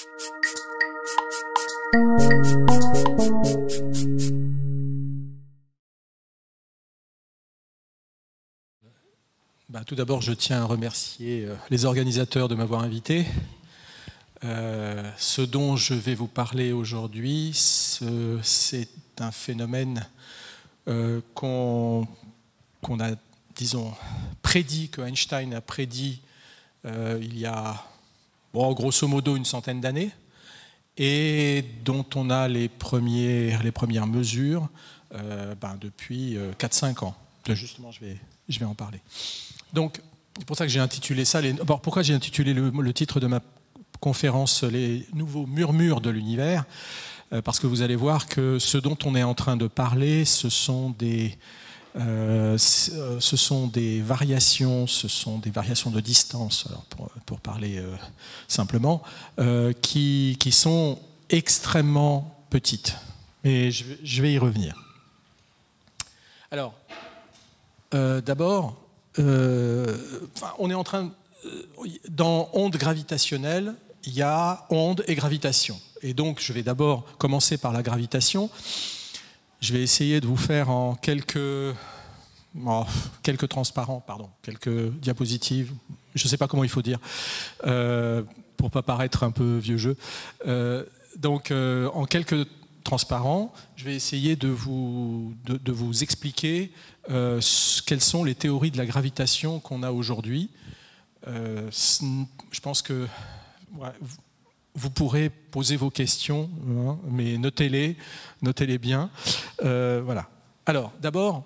Tout d'abord, je tiens à remercier les organisateurs de m'avoir invité. Ce dont je vais vous parler aujourd'hui, c'est un phénomène qu'on a, disons, prédit, que Einstein a prédit il y a, grosso modo, une centaine d'années, et dont on a les premières mesures depuis 4-5 ans. Justement, je vais en parler. Donc, c'est pour ça que j'ai intitulé ça. Pourquoi j'ai intitulé le titre de ma conférence « Les nouveaux murmures de l'univers » parce que vous allez voir que ce dont on est en train de parler, ce sont des variations de distance, alors pour parler simplement, qui sont extrêmement petites. Mais je vais y revenir. Alors, d'abord, on est en train, dans ondes gravitationnelles, il y a ondes et gravitation. Et donc, je vais d'abord commencer par la gravitation. Je vais essayer de vous faire en quelques transparents, quelques diapositives, je ne sais pas comment il faut dire, pour ne pas paraître un peu vieux jeu. En quelques transparents, je vais essayer de vous expliquer quelles sont les théories de la gravitation qu'on a aujourd'hui. Je pense que vous pourrez poser vos questions, mais notez-les bien. Voilà. Alors, d'abord,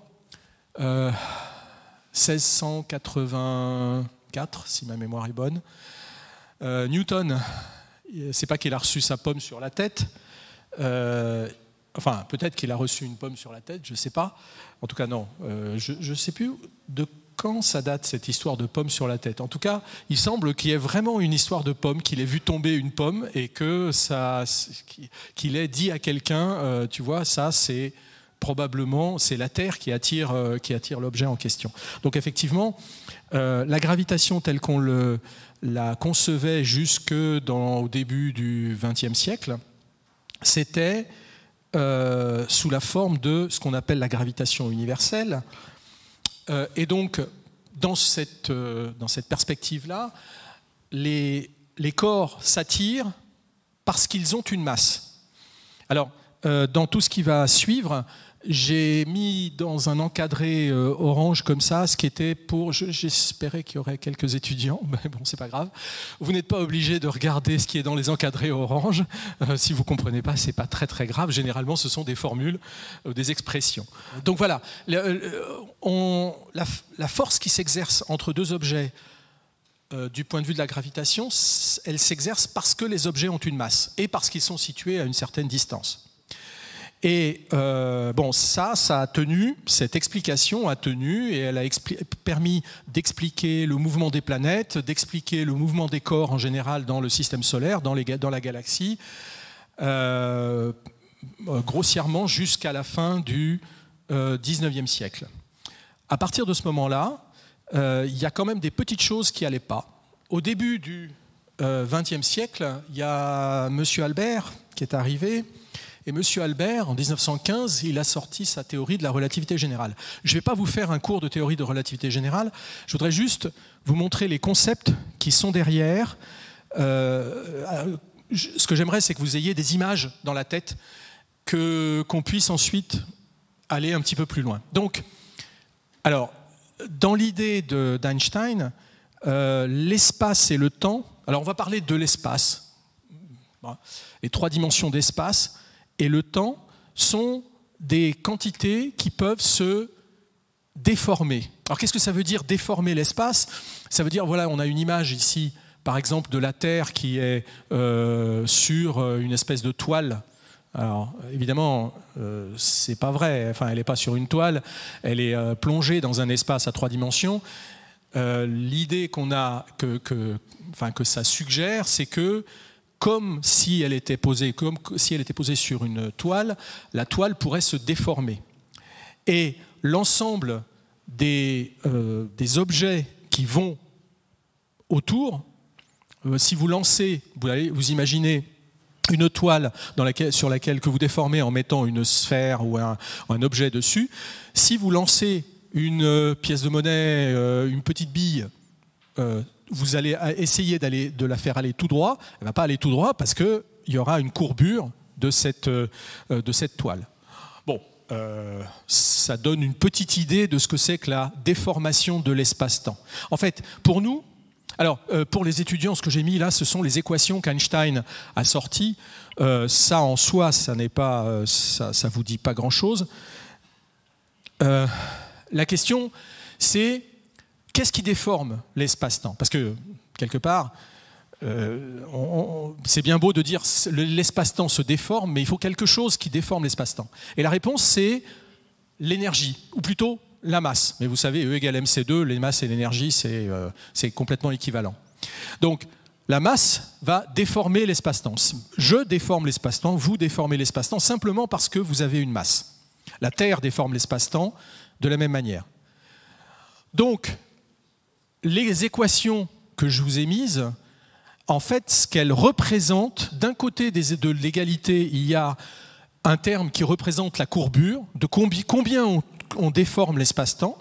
1684, si ma mémoire est bonne, Newton, c'est pas qu'il a reçu sa pomme sur la tête, peut-être qu'il a reçu une pomme sur la tête, je ne sais pas. En tout cas, non. Je ne sais plus de quand ça date, cette histoire de pomme sur la tête. En tout cas, il semble qu'il y ait vraiment une histoire de pomme, qu'il ait vu tomber une pomme et qu'il ait dit à quelqu'un, tu vois, ça, c'est probablement la Terre qui attire l'objet en question. Donc, effectivement, la gravitation telle qu'on la concevait au début du XXe siècle, c'était sous la forme de ce qu'on appelle la gravitation universelle. Et donc, dans cette perspective-là, les corps s'attirent parce qu'ils ont une masse. Alors, dans tout ce qui va suivre, j'ai mis dans un encadré orange comme ça, ce qui était pour... J'espérais qu'il y aurait quelques étudiants, mais bon, c'est pas grave. Vous n'êtes pas obligé de regarder ce qui est dans les encadrés orange. Si vous ne comprenez pas, c'est pas très très grave. Généralement, ce sont des formules, des expressions. Donc voilà, la force qui s'exerce entre deux objets, du point de vue de la gravitation, elle s'exerce parce que les objets ont une masse et parce qu'ils sont situés à une certaine distance. Et ça a tenu, cette explication a tenu, et elle a permis d'expliquer le mouvement des planètes, d'expliquer le mouvement des corps en général dans le système solaire, dans la galaxie, grossièrement jusqu'à la fin du XIXe siècle. À partir de ce moment-là, il y a quand même des petites choses qui n'allaient pas. Au début du XXe siècle, il y a M. Albert qui est arrivé. Et M. Albert, en 1915, il a sorti sa théorie de la relativité générale. Je ne vais pas vous faire un cours de théorie de relativité générale, je voudrais juste vous montrer les concepts qui sont derrière. Ce que j'aimerais, c'est que vous ayez des images dans la tête, qu'on puisse ensuite aller un petit peu plus loin. Donc, alors, dans l'idée d'Einstein, l'espace et le temps... Alors, on va parler de l'espace, les 3 dimensions d'espace, et le temps sont des quantités qui peuvent se déformer. Alors qu'est-ce que ça veut dire déformer l'espace ? Ça veut dire, voilà, on a une image ici, par exemple, de la Terre qui est sur une espèce de toile. Alors évidemment, c'est pas vrai. Enfin, elle n'est pas sur une toile, elle est plongée dans un espace à 3 dimensions. L'idée qu'on a, que ça suggère, c'est que comme si elle était posée sur une toile, la toile pourrait se déformer. Et l'ensemble des objets qui vont autour Si vous lancez, vous imaginez une toile sur laquelle que vous déformez en mettant une sphère ou un objet dessus. Si vous lancez une pièce de monnaie, une petite bille, vous allez essayer de la faire aller tout droit. Elle ne va pas aller tout droit parce qu'il y aura une courbure de cette toile. Bon, ça donne une petite idée de ce que c'est que la déformation de l'espace-temps. En fait, pour nous, alors, pour les étudiants, ce que j'ai mis là, ce sont les équations qu'Einstein a sorties. Ça, en soi, ça vous dit pas grand-chose. La question, c'est qu'est-ce qui déforme l'espace-temps? Parce que, quelque part, c'est bien beau de dire l'espace-temps se déforme, mais il faut quelque chose qui déforme l'espace-temps. Et la réponse, c'est l'énergie, ou plutôt la masse. Mais vous savez, E égale mc2, les masses et l'énergie, c'est complètement équivalent. Donc, la masse va déformer l'espace-temps. Je déforme l'espace-temps, vous déformez l'espace-temps, simplement parce que vous avez une masse. La Terre déforme l'espace-temps de la même manière. Donc, les équations que je vous ai mises, en fait, ce qu'elles représentent, d'un côté de l'égalité, il y a un terme qui représente la courbure, de combien on déforme l'espace-temps,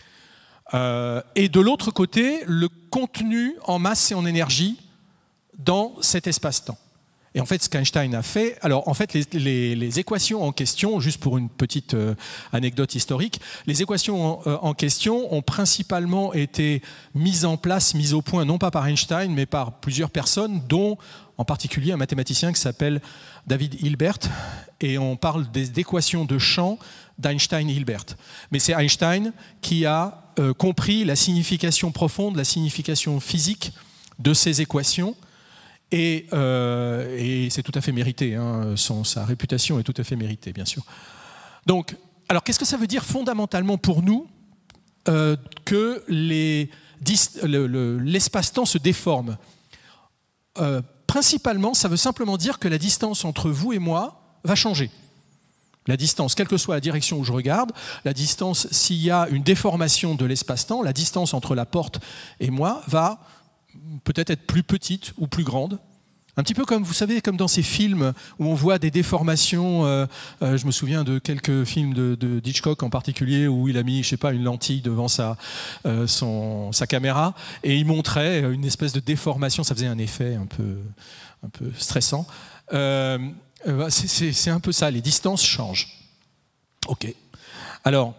et de l'autre côté, le contenu en masse et en énergie dans cet espace-temps. Et en fait, ce qu'Einstein a fait, alors en fait, les équations en question, juste pour une petite anecdote historique, les équations en question ont principalement été mises en place, mises au point, non pas par Einstein, mais par plusieurs personnes, dont en particulier un mathématicien qui s'appelle David Hilbert, et on parle d'équations de champ d'Einstein-Hilbert. Mais c'est Einstein qui a compris la signification profonde, la signification physique de ces équations, et c'est tout à fait mérité, hein, sa réputation est tout à fait méritée, bien sûr. Donc, alors qu'est-ce que ça veut dire fondamentalement pour nous que l'espace-temps se déforme? Principalement, ça veut simplement dire que la distance entre vous et moi va changer. La distance, quelle que soit la direction où je regarde, la distance, s'il y a une déformation de l'espace-temps, la distance entre la porte et moi va peut-être être plus petite ou plus grande. Un petit peu comme, vous savez, comme dans ces films où on voit des déformations. Je me souviens de quelques films de Hitchcock en particulier où il a mis, je sais pas, une lentille devant sa caméra et il montrait une espèce de déformation. Ça faisait un effet un peu stressant. C'est un peu ça, les distances changent. Ok. Alors,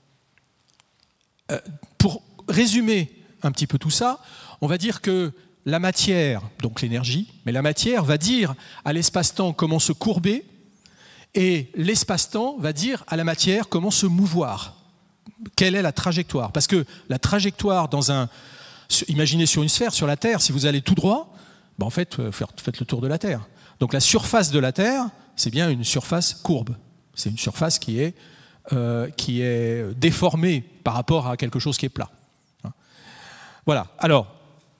pour résumer un petit peu tout ça, on va dire que la matière, donc l'énergie, mais la matière va dire à l'espace-temps comment se courber, et l'espace-temps va dire à la matière comment se mouvoir. Quelle est la trajectoire? Parce que la trajectoire imaginez sur une sphère, sur la Terre, si vous allez tout droit, en fait, faites le tour de la Terre. Donc la surface de la Terre, c'est bien une surface courbe. C'est une surface qui est déformée par rapport à quelque chose qui est plat. Voilà. Alors,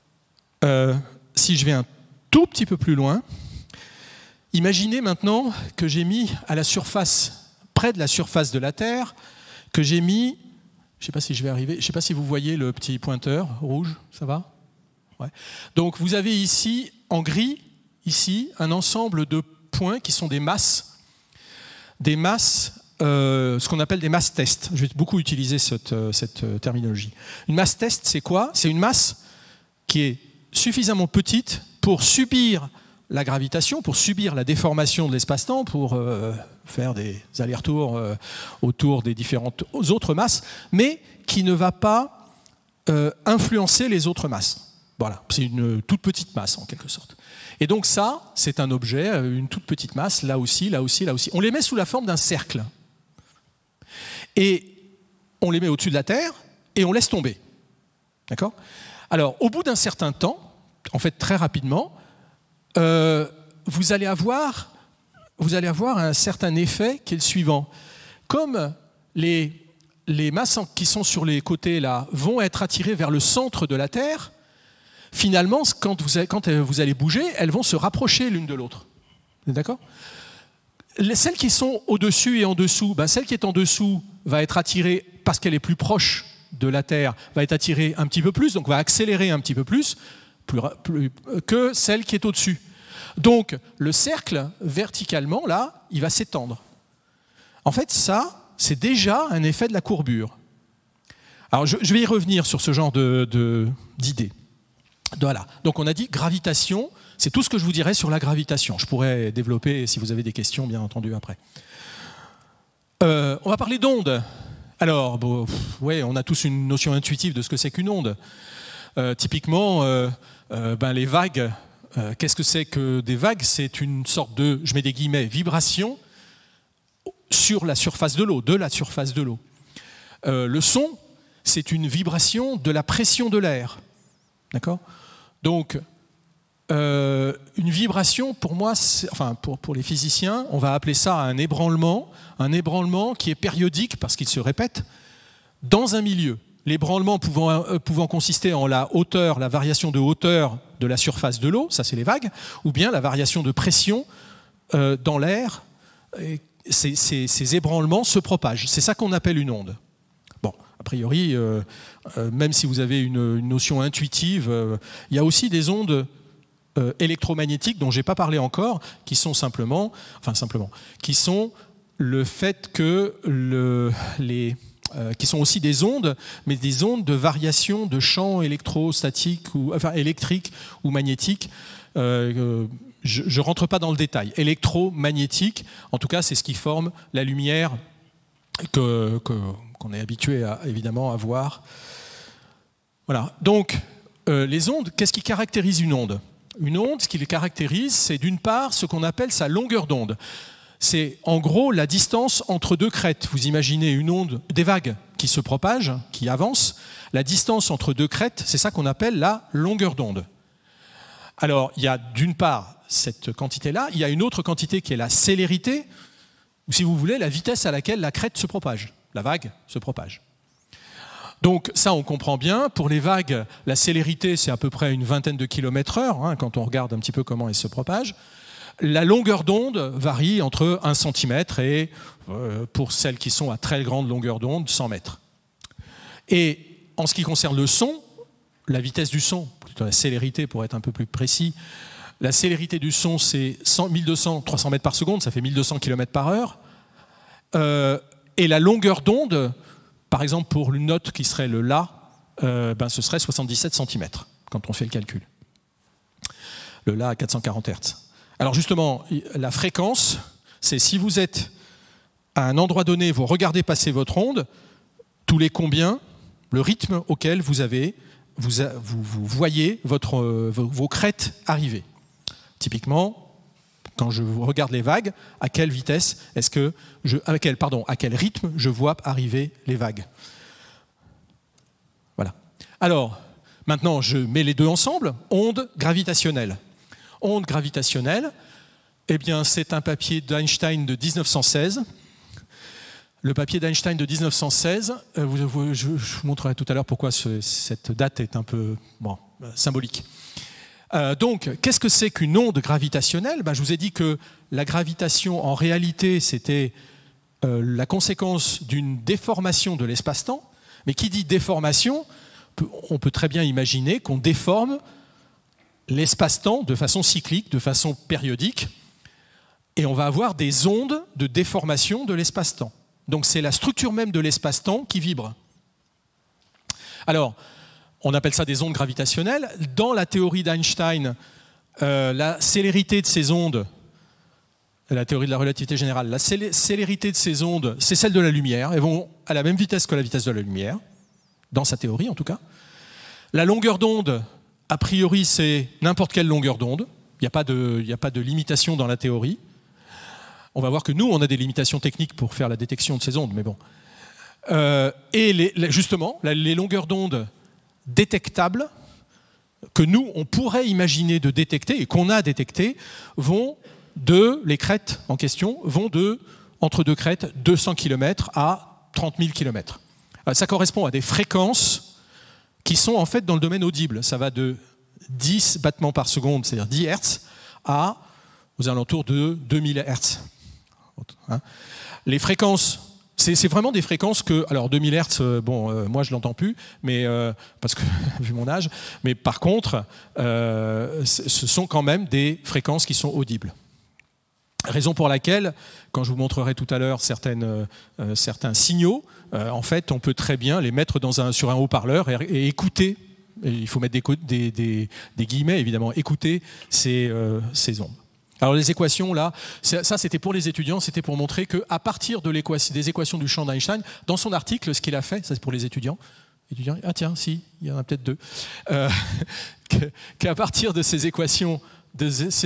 si je vais un tout petit peu plus loin, imaginez maintenant que j'ai mis à la surface, près de la surface de la Terre, que j'ai mis, je ne sais pas si je vais arriver, je ne sais pas si vous voyez le petit pointeur rouge, ça va? Ouais. Donc vous avez ici, en gris, ici, un ensemble de points qui sont des masses, ce qu'on appelle des masses test. Je vais beaucoup utiliser cette terminologie. Une masse test, c'est quoi? C'est une masse qui est suffisamment petite pour subir la gravitation, pour subir la déformation de l'espace-temps, pour faire des allers-retours autour des différentes autres masses, mais qui ne va pas influencer les autres masses. Voilà, c'est une toute petite masse en quelque sorte. Et donc ça, c'est un objet, une toute petite masse, là aussi, là aussi, là aussi. On les met sous la forme d'un cercle. Et on les met au-dessus de la Terre et on laisse tomber. D'accord ? Alors, au bout d'un certain temps, en fait très rapidement, vous allez avoir un certain effet qui est le suivant. Comme les masses qui sont sur les côtés là vont être attirées vers le centre de la Terre, finalement, quand vous allez bouger, elles vont se rapprocher l'une de l'autre. D'accord ? Celles qui sont au-dessus et en dessous, celle qui est en dessous va être attirée parce qu'elle est plus proche de la Terre, va être attirée un petit peu plus, donc va accélérer un petit peu plus. que celle qui est au-dessus. Donc le cercle, verticalement, là, il va s'étendre. En fait, ça, c'est déjà un effet de la courbure. Alors je vais y revenir sur ce genre d'idées. Voilà. Donc on a dit gravitation, c'est tout ce que je vous dirais sur la gravitation. Je pourrais développer si vous avez des questions, bien entendu, après. On va parler d'ondes. Alors, bon, ouais, on a tous une notion intuitive de ce que c'est qu'une onde. Typiquement, les vagues, qu'est-ce que c'est que des vagues? C'est une sorte de, je mets des guillemets, vibration sur la surface de l'eau, de la surface de l'eau. Le son, c'est une vibration de la pression de l'air. D'accord? Donc, une vibration, pour moi, enfin pour les physiciens, on va appeler ça un ébranlement qui est périodique parce qu'il se répète dans un milieu. L'ébranlement pouvant consister en la hauteur, la variation de hauteur de la surface de l'eau, ça c'est les vagues, ou bien la variation de pression dans l'air. Ces ébranlements se propagent. C'est ça qu'on appelle une onde. Bon, a priori, même si vous avez une notion intuitive, il y a aussi des ondes électromagnétiques dont je n'ai pas parlé encore, qui sont qui sont le fait que qui sont aussi des ondes, mais des ondes de variation de champs électrostatiques, électriques ou magnétiques. Je ne rentre pas dans le détail. Électromagnétique, en tout cas, c'est ce qui forme la lumière qu'on est habitué évidemment à voir. Voilà. Donc, les ondes, qu'est-ce qui caractérise une onde? Une onde, ce qui les caractérise, c'est d'une part ce qu'on appelle sa longueur d'onde. C'est en gros la distance entre deux crêtes. Vous imaginez une onde, des vagues qui se propagent, qui avancent. La distance entre deux crêtes, c'est ça qu'on appelle la longueur d'onde. Alors, il y a d'une part cette quantité-là, il y a une autre quantité qui est la célérité, ou si vous voulez, la vitesse à laquelle la crête se propage, la vague se propage. Donc ça, on comprend bien. Pour les vagues, la célérité, c'est à peu près une vingtaine de km/h, quand on regarde un petit peu comment elles se propagent. La longueur d'onde varie entre 1 cm et, pour celles qui sont à très grande longueur d'onde, 100 mètres. Et en ce qui concerne le son, la vitesse du son, plutôt la célérité pour être un peu plus précis, la célérité du son, c'est 300 mètres par seconde, ça fait 1200 km/h. Et la longueur d'onde, par exemple, pour une note qui serait le La, ce serait 77 cm, quand on fait le calcul. Le La à 440 Hz. Alors justement, la fréquence, c'est si vous êtes à un endroit donné, vous regardez passer votre onde, tous les combien, le rythme auquel vous voyez vos crêtes arriver. Typiquement, quand je regarde les vagues, à quelle vitesse à quel rythme je vois arriver les vagues. Voilà. Alors, maintenant, je mets les deux ensemble. Onde gravitationnelle. Onde gravitationnelle, eh bien, c'est un papier d'Einstein de 1916. Le papier d'Einstein de 1916, je vous montrerai tout à l'heure pourquoi cette date est un peu symbolique. Donc, qu'est-ce que c'est qu'une onde gravitationnelle? Je vous ai dit que la gravitation, en réalité, c'était la conséquence d'une déformation de l'espace-temps. Mais qui dit déformation, on peut très bien imaginer qu'on déforme l'espace-temps de façon cyclique, de façon périodique, et on va avoir des ondes de déformation de l'espace-temps. Donc c'est la structure même de l'espace-temps qui vibre. Alors, on appelle ça des ondes gravitationnelles. Dans la théorie d'Einstein, la célérité de ces ondes, la théorie de la relativité générale, la célérité de ces ondes, c'est celle de la lumière. Elles vont à la même vitesse que la vitesse de la lumière, dans sa théorie en tout cas. La longueur d'onde, a priori, c'est n'importe quelle longueur d'onde. Il n'y a pas de limitation dans la théorie. On va voir que nous, on a des limitations techniques pour faire la détection de ces ondes, mais bon. Et justement, les longueurs d'onde détectables, que nous, on pourrait imaginer de détecter, et qu'on a détectées, les crêtes en question, vont entre deux crêtes, 200 km à 30 000 km. Ça correspond à des fréquences qui sont en fait dans le domaine audible. Ça va de 10 battements par seconde, c'est-à-dire 10 Hz, aux alentours de 2000 Hz. Les fréquences, C'est vraiment des fréquences que, alors 2000 Hz, moi je l'entends plus, mais parce que vu mon âge, mais par contre, ce sont quand même des fréquences qui sont audibles. Raison pour laquelle, quand je vous montrerai tout à l'heure certains signaux, en fait, on peut très bien les mettre sur un haut-parleur et écouter. Et il faut mettre des guillemets, évidemment, écouter ces ondes. Alors les équations, là, ça c'était pour les étudiants, c'était pour montrer qu'à partir des équations du champ d'Einstein, dans son article, ce qu'il a fait, ça c'est pour les étudiants, ah tiens, si, il y en a peut-être deux, qu'à partir de ces équations de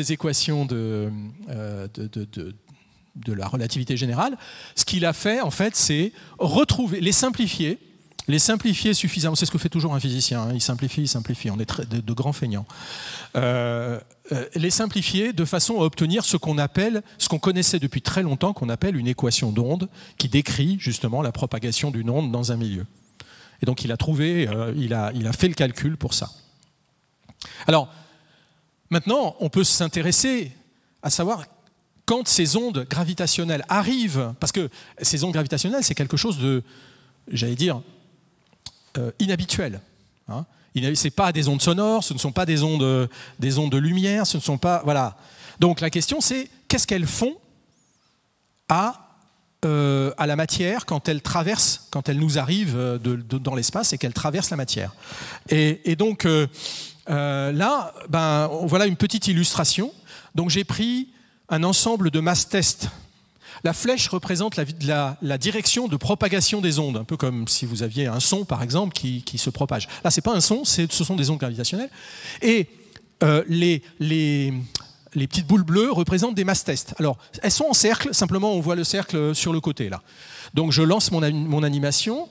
la relativité générale, ce qu'il a fait, en fait, c'est les simplifier suffisamment. C'est ce que fait toujours un physicien, hein. Il simplifie, on est de grands feignants. Les simplifier de façon à obtenir ce qu'on connaissait depuis très longtemps, qu'on appelle une équation d'onde, qui décrit justement la propagation d'une onde dans un milieu. Et donc il a fait le calcul pour ça. Alors, maintenant, on peut s'intéresser à savoir quand ces ondes gravitationnelles arrivent, parce que ces ondes gravitationnelles, c'est quelque chose de, j'allais dire, inhabituel. Hein. Ce n'est pas des ondes sonores, ce ne sont pas des ondes de lumière, ce ne sont pas... Voilà. Donc la question, c'est qu'est-ce qu'elles font à la matière quand elle nous arrive dans l'espace et qu'elle traverse la matière. Et donc là, voilà une petite illustration. Donc j'ai pris un ensemble de mass tests. La flèche représente la direction de propagation des ondes, un peu comme si vous aviez un son, par exemple, qui se propage. Là, ce n'est pas un son, ce sont des ondes gravitationnelles. Et les petites boules bleues représentent des mass tests. Alors, elles sont en cercle, simplement on voit le cercle sur le côté, là. Donc, je lance mon animation.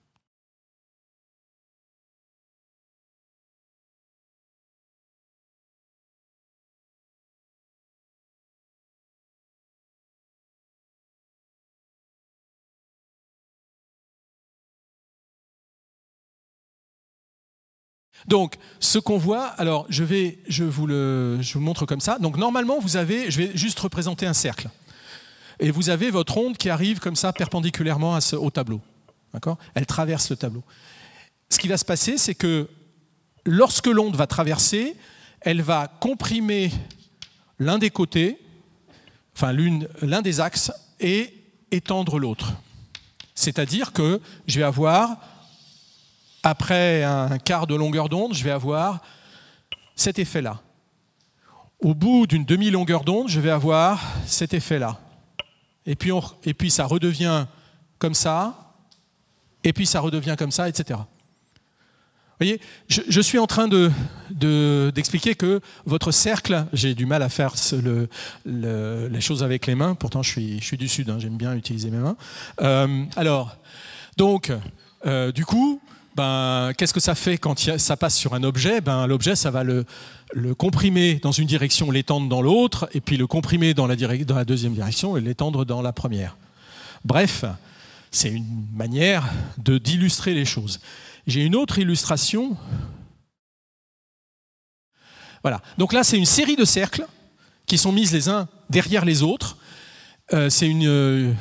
Donc, ce qu'on voit, alors je vous le montre comme ça. Donc, normalement, je vais juste représenter un cercle. Et vous avez votre onde qui arrive comme ça, perpendiculairement au tableau. D'accord ? Elle traverse le tableau. Ce qui va se passer, c'est que lorsque l'onde va traverser, elle va comprimer l'un des côtés, enfin l'un des axes, et étendre l'autre. C'est-à-dire que je vais avoir... Après un quart de longueur d'onde, je vais avoir cet effet-là. Au bout d'une demi-longueur d'onde, je vais avoir cet effet-là. Et puis ça redevient comme ça, et puis ça redevient comme ça, etc. Vous voyez, je suis en train d'expliquer que votre cercle, j'ai du mal à faire les choses avec les mains, pourtant je suis du Sud, hein, j'aime bien utiliser mes mains. Du coup, qu'est-ce que ça fait quand ça passe sur un objet ? L'objet, ça va le comprimer dans une direction, l'étendre dans l'autre, et puis le comprimer dans la deuxième direction et l'étendre dans la première. Bref, c'est une manière d'illustrer les choses. J'ai une autre illustration. Voilà. Donc là, c'est une série de cercles qui sont mis les uns derrière les autres. C'est une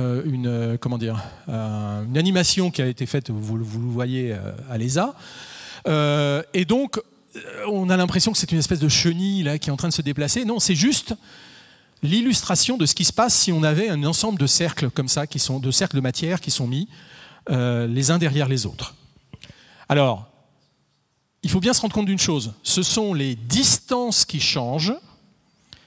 animation qui a été faite, vous le voyez à l'ESA. Et donc, on a l'impression que c'est une espèce de chenille là, qui est en train de se déplacer. Non, c'est juste l'illustration de ce qui se passe si on avait un ensemble de cercles comme ça, de cercles de matière qui sont mis les uns derrière les autres. Alors, il faut bien se rendre compte d'une chose. Ce sont les distances qui changent. D'accord ?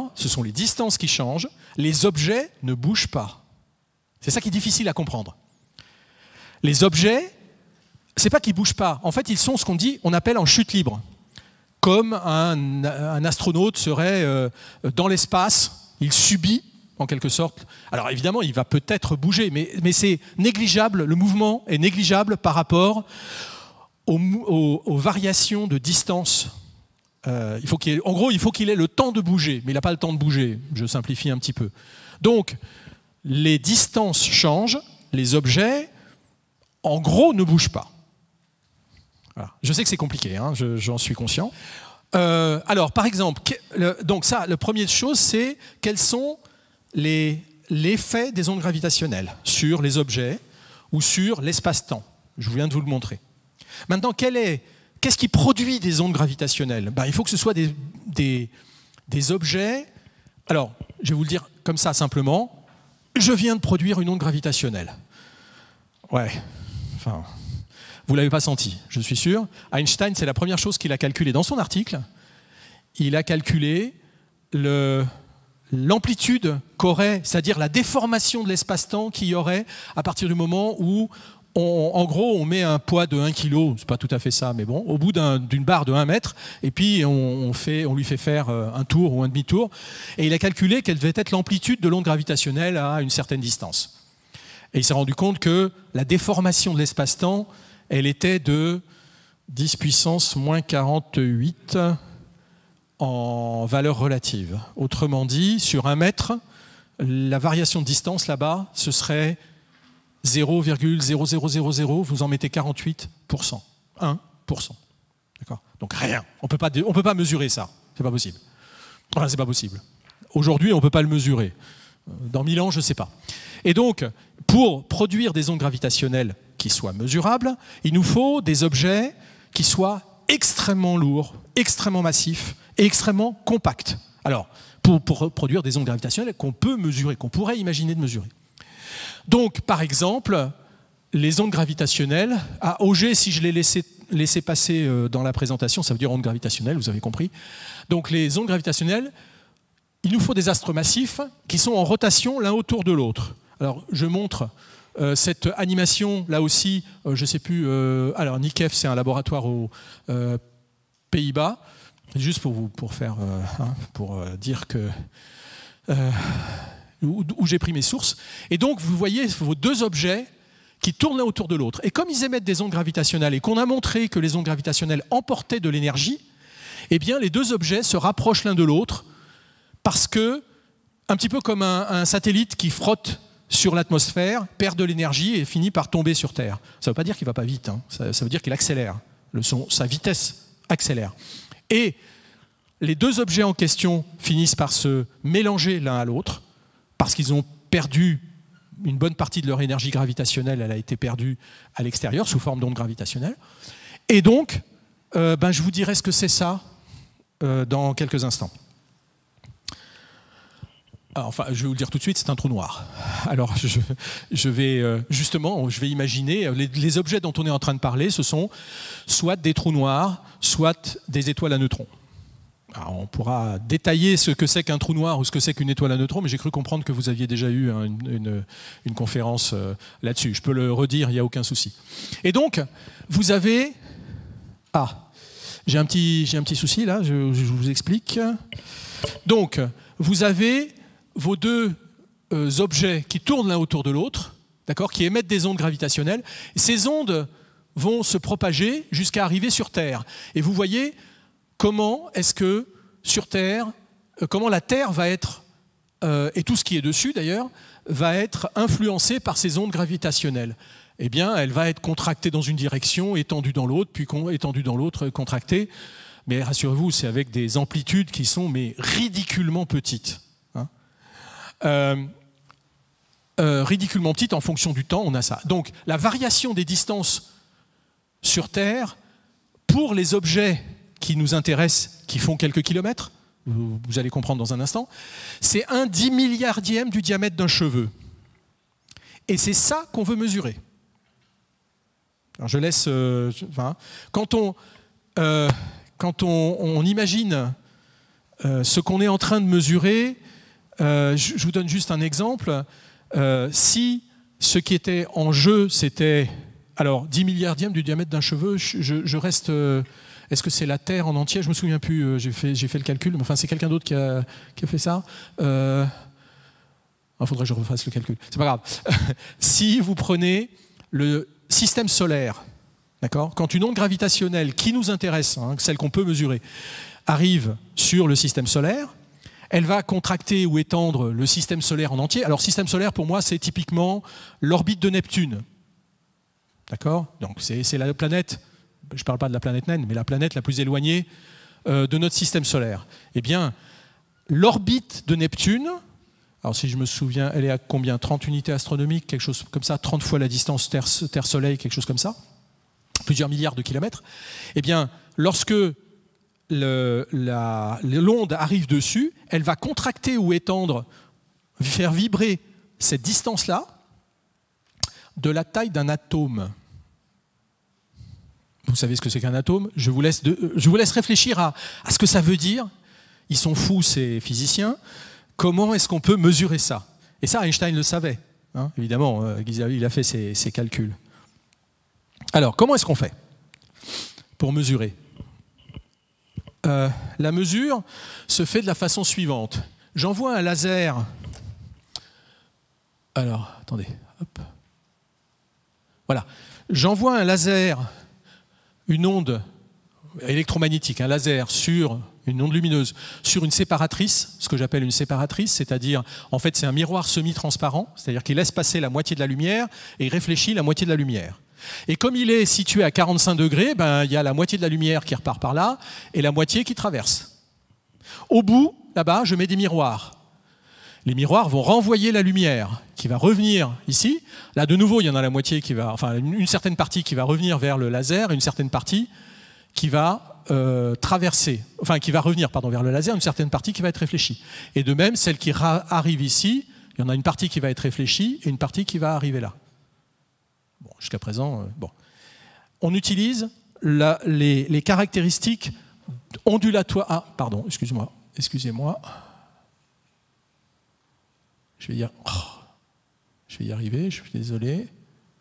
Ce sont les distances qui changent. Les objets ne bougent pas. C'est ça qui est difficile à comprendre. Les objets, c'est pas qu'ils bougent pas. En fait, ils sont ce on appelle en chute libre. Comme un astronaute serait dans l'espace, il subit en quelque sorte. Alors évidemment, il va peut-être bouger, mais c'est négligeable. Le mouvement est négligeable par rapport aux variations de distance. En gros, il faut qu'il ait le temps de bouger, mais il n'a pas le temps de bouger. Je simplifie un petit peu. Donc, les distances changent, les objets, en gros, ne bougent pas. Voilà. Je sais que c'est compliqué, hein, j'en suis conscient. Alors, par exemple, la première chose, c'est quelles sont les l'effet des ondes gravitationnelles sur les objets ou sur l'espace-temps. Je viens de vous le montrer. Maintenant, qu'est-ce qui produit des ondes gravitationnelles? Il faut que ce soit des objets. Alors, je vais vous le dire comme ça simplement. Je viens de produire une onde gravitationnelle. Ouais, enfin, vous ne l'avez pas senti, je suis sûr. Einstein, c'est la première chose qu'il a calculée dans son article. Il a calculé l'amplitude qu'aurait, c'est-à-dire la déformation de l'espace-temps qu'il y aurait à partir du moment où, en gros, on met un poids de 1 kg, c'est pas tout à fait ça, mais bon, au bout d'une barre de 1 mètre, et puis on lui fait faire un tour ou un demi-tour, et il a calculé quelle devait être l'amplitude de l'onde gravitationnelle à une certaine distance. Et il s'est rendu compte que la déformation de l'espace-temps, elle était de 10 puissance moins 48 en valeur relative. Autrement dit, sur 1 mètre, la variation de distance là-bas, ce serait 0,0000, vous en mettez 48%. 1%. D'accord ? Donc rien. On peut pas mesurer ça. C'est pas possible. Enfin, c'est pas possible. Aujourd'hui, on ne peut pas le mesurer. Dans 1000 ans, je ne sais pas. Et donc, pour produire des ondes gravitationnelles qui soient mesurables, il nous faut des objets qui soient extrêmement lourds, extrêmement massifs et extrêmement compacts. Alors, pour produire des ondes gravitationnelles qu'on peut mesurer, qu'on pourrait imaginer de mesurer. Donc, par exemple, les ondes gravitationnelles, à Auger, si je l'ai laissé passer dans la présentation, ça veut dire ondes gravitationnelles, vous avez compris. Donc, les ondes gravitationnelles, il nous faut des astres massifs qui sont en rotation l'un autour de l'autre. Alors, je montre cette animation, là aussi, je ne sais plus. Alors, NICEF, c'est un laboratoire aux Pays-Bas. Juste pour dire que où j'ai pris mes sources. Et donc, vous voyez vos deux objets qui tournent l'un autour de l'autre. Et comme ils émettent des ondes gravitationnelles et qu'on a montré que les ondes gravitationnelles emportaient de l'énergie, eh bien, les deux objets se rapprochent l'un de l'autre parce que, un petit peu comme un satellite qui frotte sur l'atmosphère, perd de l'énergie et finit par tomber sur Terre. Ça ne veut pas dire qu'il ne va pas vite, hein. Ça veut dire qu'il accélère. Sa vitesse accélère. Et les deux objets en question finissent par se mélanger l'un à l'autre parce qu'ils ont perdu une bonne partie de leur énergie gravitationnelle, elle a été perdue à l'extérieur sous forme d'ondes gravitationnelles. Et donc, je vous dirai ce que c'est ça dans quelques instants. Enfin, je vais vous le dire tout de suite, c'est un trou noir. Alors, je vais imaginer, les objets dont on est en train de parler, ce sont soit des trous noirs, soit des étoiles à neutrons. Alors, on pourra détailler ce que c'est qu'un trou noir ou ce que c'est qu'une étoile à neutrons, mais j'ai cru comprendre que vous aviez déjà eu une conférence là-dessus. Je peux le redire, il n'y a aucun souci. Et donc, vous avez... j'ai un petit souci là, je vous explique. Donc, vous avez vos deux objets qui tournent l'un autour de l'autre, d'accord, qui émettent des ondes gravitationnelles. Ces ondes vont se propager jusqu'à arriver sur Terre. Et vous voyez comment est-ce que sur Terre, comment la Terre va être, et tout ce qui est dessus d'ailleurs, va être influencé par ces ondes gravitationnelles. Eh bien, elle va être contractée dans une direction, étendue dans l'autre, puis étendue dans l'autre, contractée. Mais rassurez-vous, c'est avec des amplitudes qui sont ridiculement petites. Ridiculement petite en fonction du temps, on a ça. Donc la variation des distances sur Terre pour les objets qui nous intéressent, qui font quelques kilomètres, vous allez comprendre dans un instant, c'est 1/10 milliardième du diamètre d'un cheveu. Et c'est ça qu'on veut mesurer. Alors je laisse... quand on imagine ce qu'on est en train de mesurer, je vous donne juste un exemple. Si ce qui était en jeu, c'était 10 milliardième du diamètre d'un cheveu, je reste... Est-ce que c'est la Terre en entier? Je ne me souviens plus, j'ai fait le calcul, mais enfin, c'est quelqu'un d'autre qui a fait ça. Il faudrait que je refasse le calcul. C'est pas grave. Si vous prenez le système solaire, d'accord, quand une onde gravitationnelle qui nous intéresse, celle qu'on peut mesurer, arrive sur le système solaire, elle va contracter ou étendre le système solaire en entier. Alors, système solaire, pour moi, c'est typiquement l'orbite de Neptune. D'accord? Donc, c'est la planète, je ne parle pas de la planète naine, mais la planète la plus éloignée de notre système solaire. Eh bien, l'orbite de Neptune Alors si je me souviens, elle est à combien? 30 unités astronomiques, quelque chose comme ça, 30 fois la distance Terre-Soleil, quelque chose comme ça, plusieurs milliards de kilomètres. Eh bien, lorsque l'onde arrive dessus, elle va contracter ou étendre, faire vibrer cette distance-là de la taille d'un atome. Vous savez ce que c'est qu'un atome? Je vous laisse réfléchir à ce que ça veut dire. Ils sont fous, ces physiciens. Comment est-ce qu'on peut mesurer ça? Et ça, Einstein le savait. Hein, évidemment, il a fait ses calculs. Alors, comment est-ce qu'on fait pour mesurer? La mesure se fait de la façon suivante. J'envoie un laser. Alors, attendez. Hop. Voilà. J'envoie un laser, une onde électromagnétique, un laser sur une onde lumineuse, sur une séparatrice, ce que j'appelle une séparatrice, c'est-à-dire, en fait, c'est un miroir semi-transparent, c'est-à-dire qu'il laisse passer la moitié de la lumière et il réfléchit la moitié de la lumière. Et comme il est situé à 45 degrés, il y a la moitié de la lumière qui repart par là et la moitié qui traverse. Au bout, là-bas, je mets des miroirs. Les miroirs vont renvoyer la lumière qui va revenir ici. Là, de nouveau, il y en a la moitié qui va, enfin, une certaine partie qui va revenir vers le laser, une certaine partie qui va qui va revenir vers le laser, une certaine partie qui va être réfléchie. Et de même, celle qui arrive ici, il y en a une partie qui va être réfléchie et une partie qui va arriver là. Bon, jusqu'à présent, on utilise les caractéristiques ondulatoires. Ah, pardon, excusez-moi. Je vais y arriver, je suis désolé.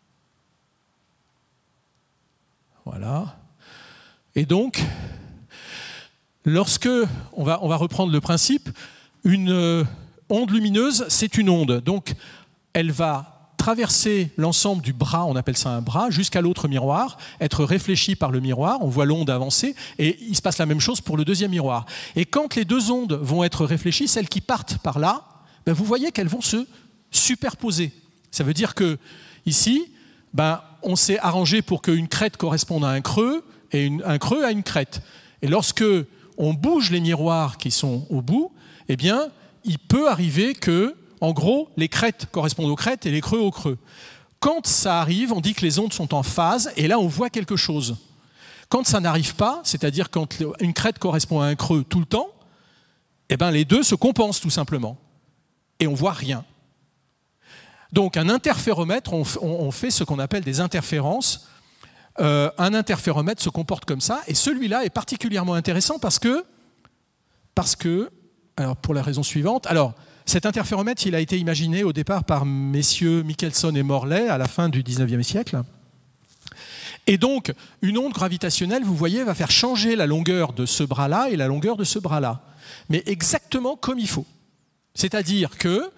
Voilà. Et donc, lorsque, on va reprendre le principe, une onde lumineuse, c'est une onde. Donc, elle va traverser l'ensemble du bras, on appelle ça un bras, jusqu'à l'autre miroir, être réfléchie par le miroir, on voit l'onde avancer, et il se passe la même chose pour le deuxième miroir. Et quand les deux ondes vont être réfléchies, celles qui partent par là, vous voyez qu'elles vont se superposer. Ça veut dire que ici, on s'est arrangé pour qu'une crête corresponde à un creux, et un creux à une crête. Et lorsque on bouge les miroirs qui sont au bout, eh bien, il peut arriver que, en gros, les crêtes correspondent aux crêtes et les creux aux creux. Quand ça arrive, on dit que les ondes sont en phase, et là, on voit quelque chose. Quand ça n'arrive pas, c'est-à-dire quand une crête correspond à un creux tout le temps, eh bien, les deux se compensent tout simplement. Et on ne voit rien. Donc, un interféromètre, on fait ce qu'on appelle des interférences. Un interféromètre se comporte comme ça, et celui-là est particulièrement intéressant parce que, alors pour la raison suivante, alors cet interféromètre, il a été imaginé au départ par messieurs Michelson et Morley à la fin du 19e siècle. Et donc, une onde gravitationnelle, vous voyez, va faire changer la longueur de ce bras-là et la longueur de ce bras-là, mais exactement comme il faut. C'est-à-dire que,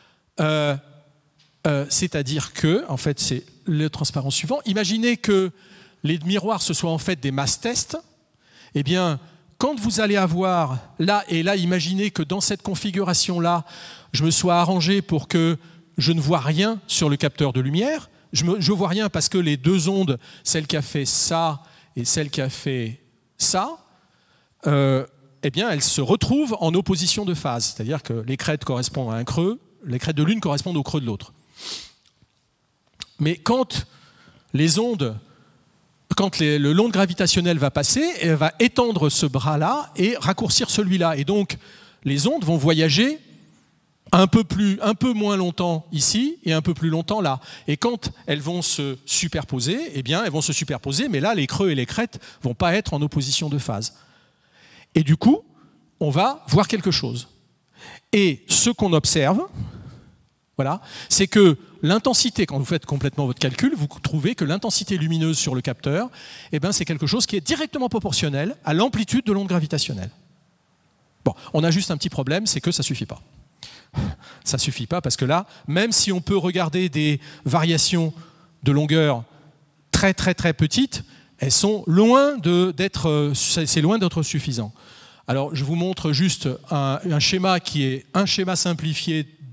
en fait, c'est le transparent suivant. Imaginez que les miroirs, ce soient en fait des mass tests. Eh bien, quand vous allez avoir là, et là, imaginez que dans cette configuration-là, je me sois arrangé pour que je ne vois rien sur le capteur de lumière. Je ne vois rien parce que les deux ondes, celle qui a fait ça et celle qui a fait ça, eh bien, elles se retrouvent en opposition de phase. C'est-à-dire que les crêtes correspondent à un creux, les crêtes de l'une correspondent au creux de l'autre. Mais quand l'onde gravitationnelle va passer, elle va étendre ce bras-là et raccourcir celui-là. Et donc, les ondes vont voyager un peu moins longtemps ici et un peu plus longtemps là. Et quand elles vont se superposer, eh bien, elles vont se superposer, mais là, les creux et les crêtes ne vont pas être en opposition de phase. Et du coup, on va voir quelque chose. Et ce qu'on observe, voilà, c'est que l'intensité, quand vous faites complètement votre calcul, vous trouvez que l'intensité lumineuse sur le capteur, eh ben, c'est quelque chose qui est directement proportionnel à l'amplitude de l'onde gravitationnelle. Bon, on a juste un petit problème, c'est que ça ne suffit pas. Ça ne suffit pas parce que là, même si on peut regarder des variations de longueur très très très petites, elles sont loin d'être suffisant. Alors, je vous montre juste un schéma qui est un schéma simplifié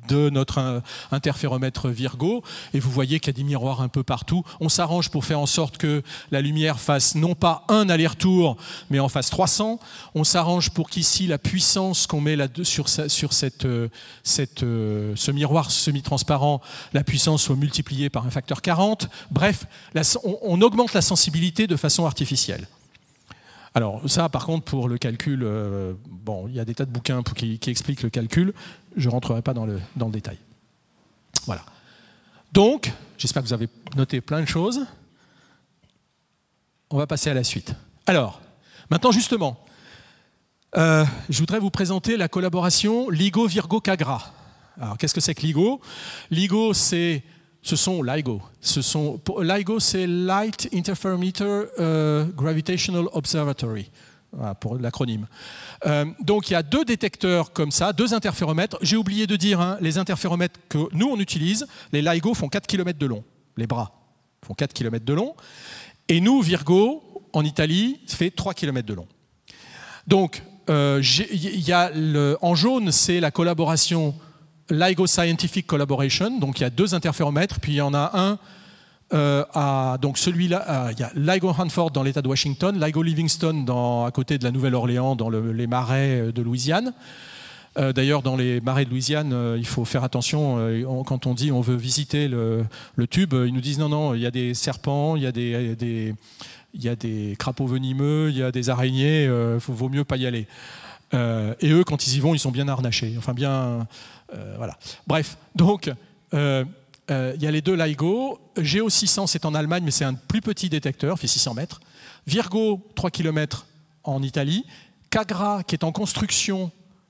de notre interféromètre Virgo, et vous voyez qu'il y a des miroirs un peu partout. On s'arrange pour faire en sorte que la lumière fasse non pas un aller-retour, mais en fasse 300. On s'arrange pour qu'ici, la puissance qu'on met sur ce miroir semi-transparent, la puissance soit multipliée par un facteur 40. Bref, on augmente la sensibilité de façon artificielle. Alors ça, par contre, pour le calcul, bon, il y a des tas de bouquins qui expliquent le calcul. Je ne rentrerai pas dans le détail. Voilà. Donc, j'espère que vous avez noté plein de choses. On va passer à la suite. Alors, maintenant, justement, je voudrais vous présenter la collaboration LIGO-Virgo-CaGRA. Alors, qu'est-ce que c'est que LIGO? LIGO, LIGO, c'est Light Interferometer Gravitational Observatory, voilà, pour l'acronyme. Donc il y a 2 détecteurs comme ça, 2 interféromètres. J'ai oublié de dire, hein, les interféromètres que nous on utilise, les LIGO font 4 km de long, les bras font 4 km de long, et nous, Virgo, en Italie, fait 3 km de long. Donc en jaune, c'est la collaboration LIGO Scientific Collaboration, donc il y a 2 interféromètres, puis il y en a un, donc celui-là, il y a LIGO Hanford dans l'État de Washington, LIGO Livingston à côté de la Nouvelle-Orléans, dans les marais de Louisiane. D'ailleurs, dans les marais de Louisiane, il faut faire attention, quand on dit on veut visiter le tube, ils nous disent non, il y a des serpents, il y a des crapauds venimeux, il y a des araignées, vaut mieux pas y aller. Et eux, quand ils y vont, ils sont bien harnachés, enfin bien... voilà. Bref, donc il y a les 2 LIGO. GEO600, c'est en Allemagne, mais c'est un plus petit détecteur, fait 600 mètres. Virgo, 3 km en Italie. CaGRA, qui est en construction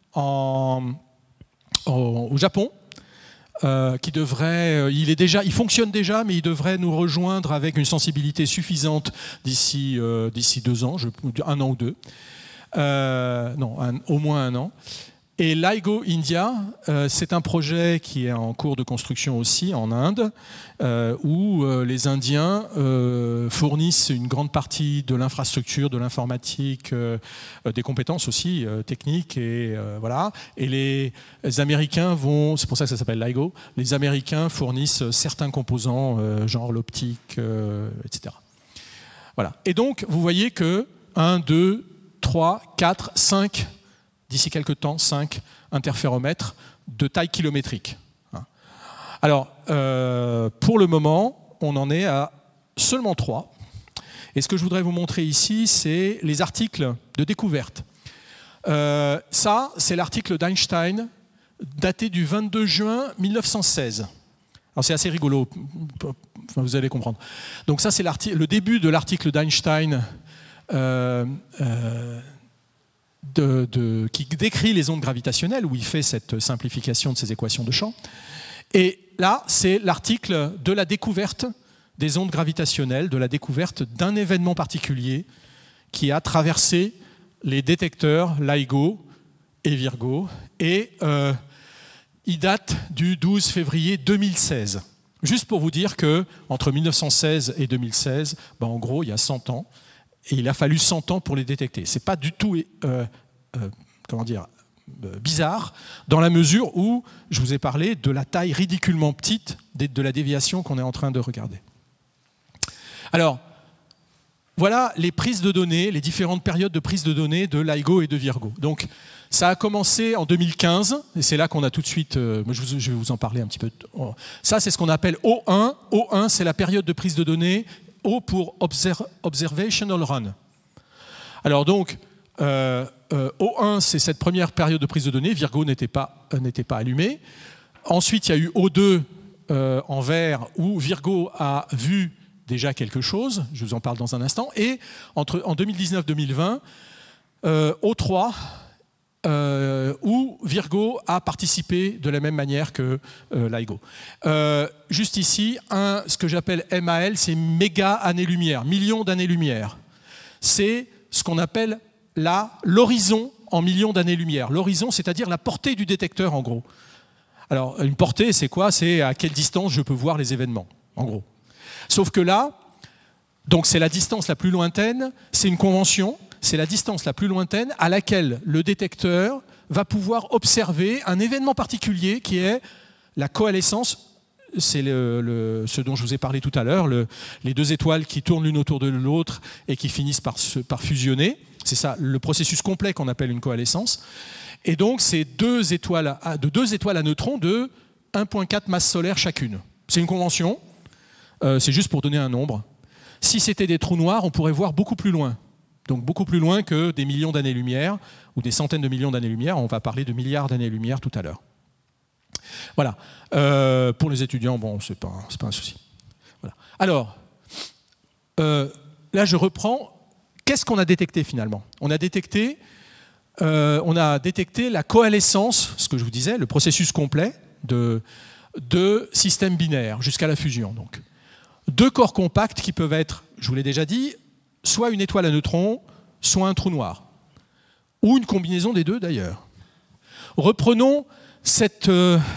au Japon, il fonctionne déjà, mais il devrait nous rejoindre avec une sensibilité suffisante d'ici 2 ans, 1 an ou 2. Au moins 1 an. Et LIGO India, c'est un projet qui est en cours de construction aussi en Inde, où les Indiens fournissent une grande partie de l'infrastructure, de l'informatique, des compétences aussi techniques, et voilà. Et les Américains c'est pour ça que ça s'appelle LIGO, les Américains fournissent certains composants, genre l'optique, etc. Voilà. Et donc, vous voyez que 1, 2, 3, 4, 5... d'ici quelques temps, 5 interféromètres de taille kilométrique. Alors, pour le moment, on en est à seulement 3. Et ce que je voudrais vous montrer ici, c'est les articles de découverte. Ça, c'est l'article d'Einstein, daté du 22 juin 1916. Alors, c'est assez rigolo, vous allez comprendre. Donc ça, c'est le début de l'article d'Einstein qui décrit les ondes gravitationnelles, où il fait cette simplification de ces équations de champ. Et là, c'est l'article de la découverte des ondes gravitationnelles, de la découverte d'un événement particulier qui a traversé les détecteurs LIGO et Virgo. Et il date du 12 février 2016. Juste pour vous dire qu'entre 1916 et 2016, en gros, il y a 100 ans, et il a fallu 100 ans pour les détecter. Ce n'est pas du tout bizarre, dans la mesure où je vous ai parlé de la taille ridiculement petite de la déviation qu'on est en train de regarder. Alors, voilà les prises de données, les différentes périodes de prise de données de LIGO et de Virgo. Donc, ça a commencé en 2015, et c'est là qu'on a tout de suite... je vais vous en parler un petit peu. Ça, c'est ce qu'on appelle O1. O1, c'est la période de prise de données. O pour Observational Run. Alors donc, O1, c'est cette première période de prise de données. Virgo n'était pas allumé. Ensuite, il y a eu O2 en vert, où Virgo a vu déjà quelque chose. Je vous en parle dans un instant. Et en 2019-2020, O3, où Virgo a participé de la même manière que LIGO. Juste ici, ce que j'appelle MAL, c'est méga années-lumière, millions d'années-lumière. C'est ce qu'on appelle l'horizon en millions d'années-lumière. L'horizon, c'est-à-dire la portée du détecteur, en gros. Alors, une portée, c'est quoi? C'est à quelle distance je peux voir les événements, en gros. Sauf que là, donc c'est la distance la plus lointaine, c'est une convention, c'est la distance la plus lointaine à laquelle le détecteur va pouvoir observer un événement particulier qui est la coalescence, c'est ce dont je vous ai parlé tout à l'heure, les deux étoiles qui tournent l'une autour de l'autre et qui finissent par fusionner. C'est ça, le processus complet qu'on appelle une coalescence. Et donc, c'est deux étoiles à neutrons de 1,4 masses solaires chacune. C'est une convention, c'est juste pour donner un nombre. Si c'était des trous noirs, on pourrait voir beaucoup plus loin. Donc beaucoup plus loin que des millions d'années-lumière ou des centaines de millions d'années-lumière. On va parler de milliards d'années-lumière tout à l'heure. Voilà. Pour les étudiants, bon, c'est pas un souci. Voilà. Alors, là, je reprends. Qu'est-ce qu'on a détecté finalement? On a détecté la coalescence, ce que je vous disais, le processus complet de systèmes binaires jusqu'à la fusion. Donc, deux corps compacts qui peuvent être, je vous l'ai déjà dit, soit une étoile à neutrons, soit un trou noir. Ou une combinaison des deux d'ailleurs. Reprenons cette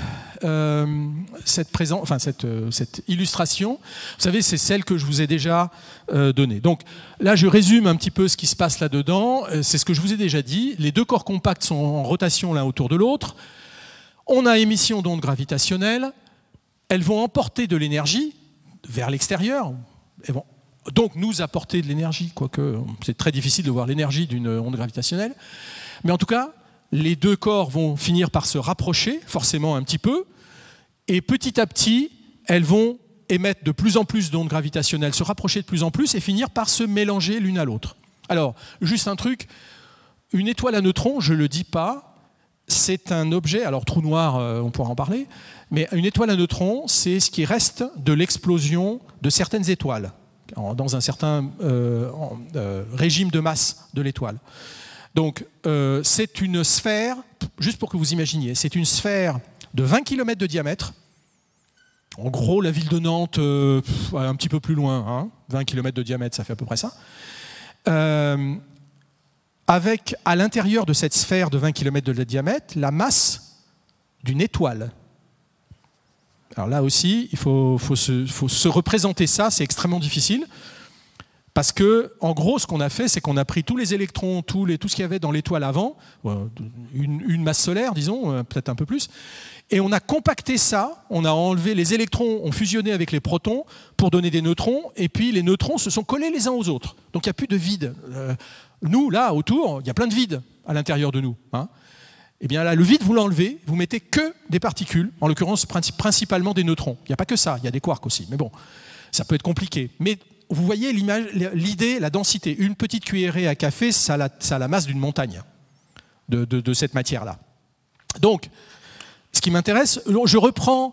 illustration. Vous savez, c'est celle que je vous ai déjà donnée. Donc là, je résume un petit peu ce qui se passe là-dedans. C'est ce que je vous ai déjà dit. Les deux corps compacts sont en rotation l'un autour de l'autre. On a émission d'ondes gravitationnelles. Elles vont emporter de l'énergie vers l'extérieur. Elles vont donc nous apporter de l'énergie, quoique c'est très difficile de voir l'énergie d'une onde gravitationnelle. Mais en tout cas, les deux corps vont finir par se rapprocher, forcément un petit peu, et petit à petit, elles vont émettre de plus en plus d'ondes gravitationnelles, se rapprocher de plus en plus et finir par se mélanger l'une à l'autre. Alors, juste un truc, une étoile à neutrons, je ne le dis pas, c'est un objet, alors trou noir, on pourra en parler, mais une étoile à neutrons, c'est ce qui reste de l'explosion de certaines étoiles, dans un certain régime de masse de l'étoile. Donc, c'est une sphère, juste pour que vous imaginiez, c'est une sphère de 20 km de diamètre. En gros, la ville de Nantes, un petit peu plus loin, hein, 20 km de diamètre, ça fait à peu près ça. Avec, à l'intérieur de cette sphère de 20 km de diamètre, la masse d'une étoile. Alors là aussi, il faut se représenter ça, c'est extrêmement difficile. Parce que, en gros, ce qu'on a fait, c'est qu'on a pris tous les électrons, tout ce qu'il y avait dans l'étoile avant, une masse solaire, disons, peut-être un peu plus, et on a compacté ça, on a enlevé les électrons, ont fusionné avec les protons pour donner des neutrons, et puis les neutrons se sont collés les uns aux autres. Donc il n'y a plus de vide. Nous, là, autour, il y a plein de vide à l'intérieur de nous. Hein. Eh bien là, le vide, vous l'enlevez, vous mettez que des particules, en l'occurrence principalement des neutrons. Il n'y a pas que ça, il y a des quarks aussi, mais bon, ça peut être compliqué. Mais vous voyez l'idée, la densité. Une petite cuillerée à café, ça a la masse d'une montagne de cette matière-là. Donc, ce qui m'intéresse, je reprends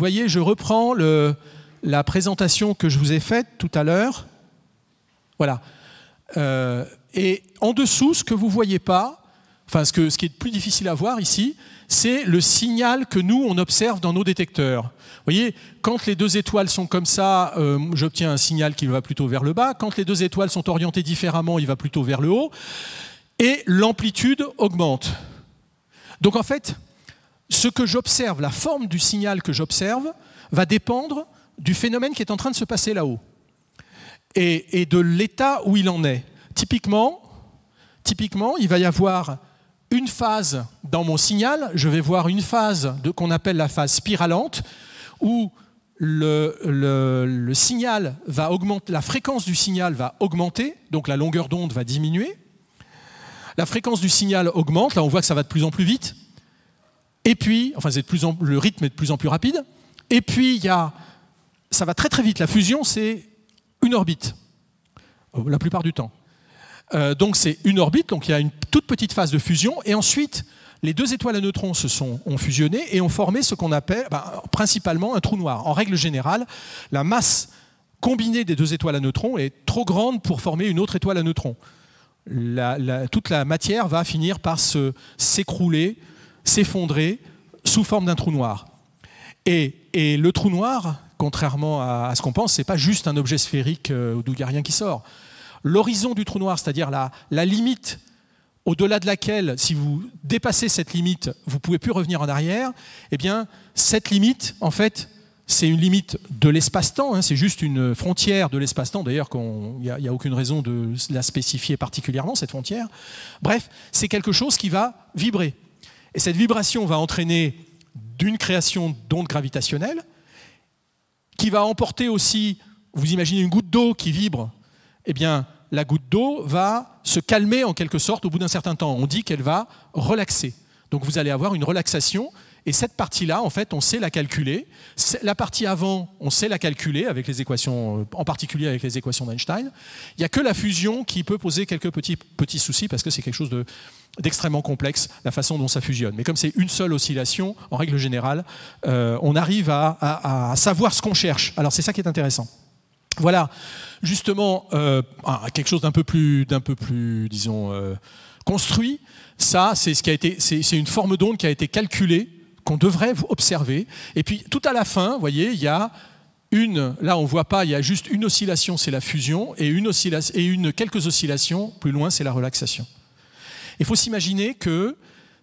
la présentation que je vous ai faite tout à l'heure. Voilà. Et en dessous, ce que vous ne voyez pas, enfin ce qui est plus difficile à voir ici, c'est le signal que nous, on observe dans nos détecteurs. Vous voyez, quand les deux étoiles sont comme ça, j'obtiens un signal qui va plutôt vers le bas. Quand les deux étoiles sont orientées différemment, il va plutôt vers le haut. Et l'amplitude augmente. Donc en fait, ce que j'observe, la forme du signal que j'observe, va dépendre du phénomène qui est en train de se passer là-haut. Et de l'état où il en est. Typiquement, il va y avoir une phase dans mon signal, je vais voir une phase qu'on appelle la phase spiralante, où le signal va augmenter, la fréquence du signal va augmenter, donc la longueur d'onde va diminuer. La fréquence du signal augmente, là on voit que ça va de plus en plus vite. Et puis, enfin le rythme est de plus en plus rapide. Et puis ça va très très vite. La fusion, c'est une orbite, la plupart du temps. Donc c'est une orbite, donc il y a une toute petite phase de fusion, et ensuite les deux étoiles à neutrons ont fusionné et ont formé ce qu'on appelle principalement un trou noir. En règle générale, la masse combinée des deux étoiles à neutrons est trop grande pour former une autre étoile à neutrons. Toute la matière va finir par s'écrouler, s'effondrer sous forme d'un trou noir. Et le trou noir, contrairement à ce qu'on pense, ce n'est pas juste un objet sphérique d'où il n'y a rien qui sort. L'horizon du trou noir, c'est-à-dire la limite au-delà de laquelle, si vous dépassez cette limite, vous ne pouvez plus revenir en arrière, eh bien, cette limite, en fait, c'est une limite de l'espace-temps, hein, c'est juste une frontière de l'espace-temps, d'ailleurs, il n'y a aucune raison de la spécifier particulièrement, cette frontière. Bref, c'est quelque chose qui va vibrer. Et cette vibration va entraîner d'une création d'ondes gravitationnelles, qui va emporter aussi, vous imaginez une goutte d'eau qui vibre, eh bien la goutte d'eau va se calmer en quelque sorte au bout d'un certain temps. On dit qu'elle va relaxer. Donc vous allez avoir une relaxation, et cette partie-là, en fait, on sait la calculer. La partie avant, on sait la calculer avec les équations, en particulier avec les équations d'Einstein. Il n'y a que la fusion qui peut poser quelques petits soucis, parce que c'est quelque chose d'extrêmement complexe, la façon dont ça fusionne. Mais comme c'est une seule oscillation, en règle générale, on arrive à savoir ce qu'on cherche. Alors c'est ça qui est intéressant. Voilà, justement, quelque chose d'un peu plus, disons, construit. Ça, c'est une forme d'onde qui a été calculée, qu'on devrait observer. Et puis, tout à la fin, vous voyez, il y a là on ne voit pas, il y a juste une oscillation, c'est la fusion, et quelques oscillations, plus loin, c'est la relaxation. Il faut s'imaginer que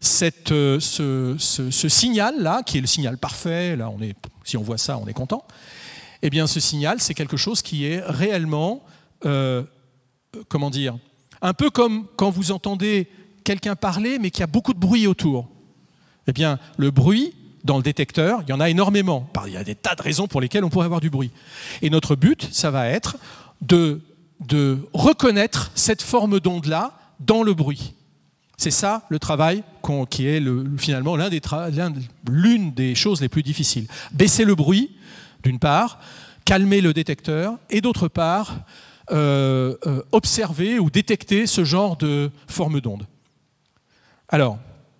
ce signal-là, qui est le signal parfait, là, si on voit ça, on est content, eh bien, ce signal, c'est quelque chose qui est réellement, comment dire, un peu comme quand vous entendez quelqu'un parler, mais qu'il y a beaucoup de bruit autour. Eh bien, le bruit, dans le détecteur, il y en a énormément. Il y a des tas de raisons pour lesquelles on pourrait avoir du bruit. Et notre but, ça va être de reconnaître cette forme d'onde-là dans le bruit. C'est ça le travail qui est finalement l'une des choses les plus difficiles. Baisser le bruit, d'une part, calmer le détecteur, et d'autre part, observer ou détecter ce genre de forme d'onde. Alors,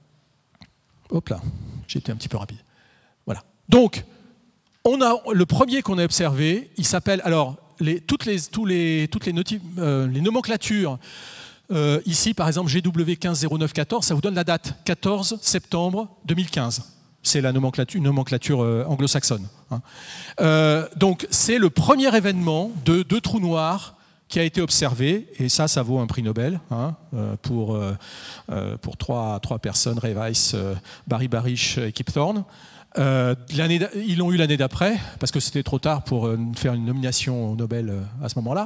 hop là, j'ai été un petit peu rapide. Voilà. Donc, le premier qu'on a observé, il s'appelle, alors, toutes les nomenclatures, ici, par exemple, GW150914, ça vous donne la date, 14 septembre 2015. C'est une nomenclature anglo-saxonne. Donc, c'est le premier événement de 2 trous noirs qui a été observé, et ça vaut un prix Nobel pour 3 personnes, Ray Weiss, Barry Barish et Kip Thorne. Ils l'ont eu l'année d'après, parce que c'était trop tard pour faire une nomination au Nobel à ce moment-là.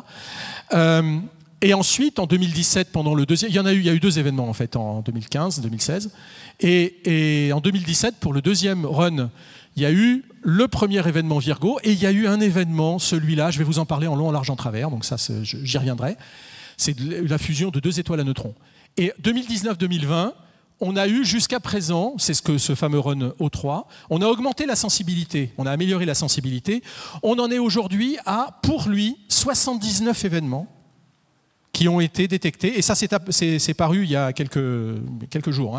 Et ensuite, en 2017, pendant le deuxième, il y a eu 2 événements en fait, en 2015, 2016. Et en 2017, pour le deuxième run, il y a eu le premier événement Virgo, et il y a eu un événement, celui-là, je vais vous en parler en long, en large, en travers, donc ça, j'y reviendrai. C'est la fusion de 2 étoiles à neutrons. Et 2019-2020, on a eu jusqu'à présent, c'est ce fameux run O3, on a augmenté la sensibilité, on a amélioré la sensibilité. On en est aujourd'hui à, pour lui, 79 événements qui ont été détectés. Et ça, c'est paru il y a quelques jours,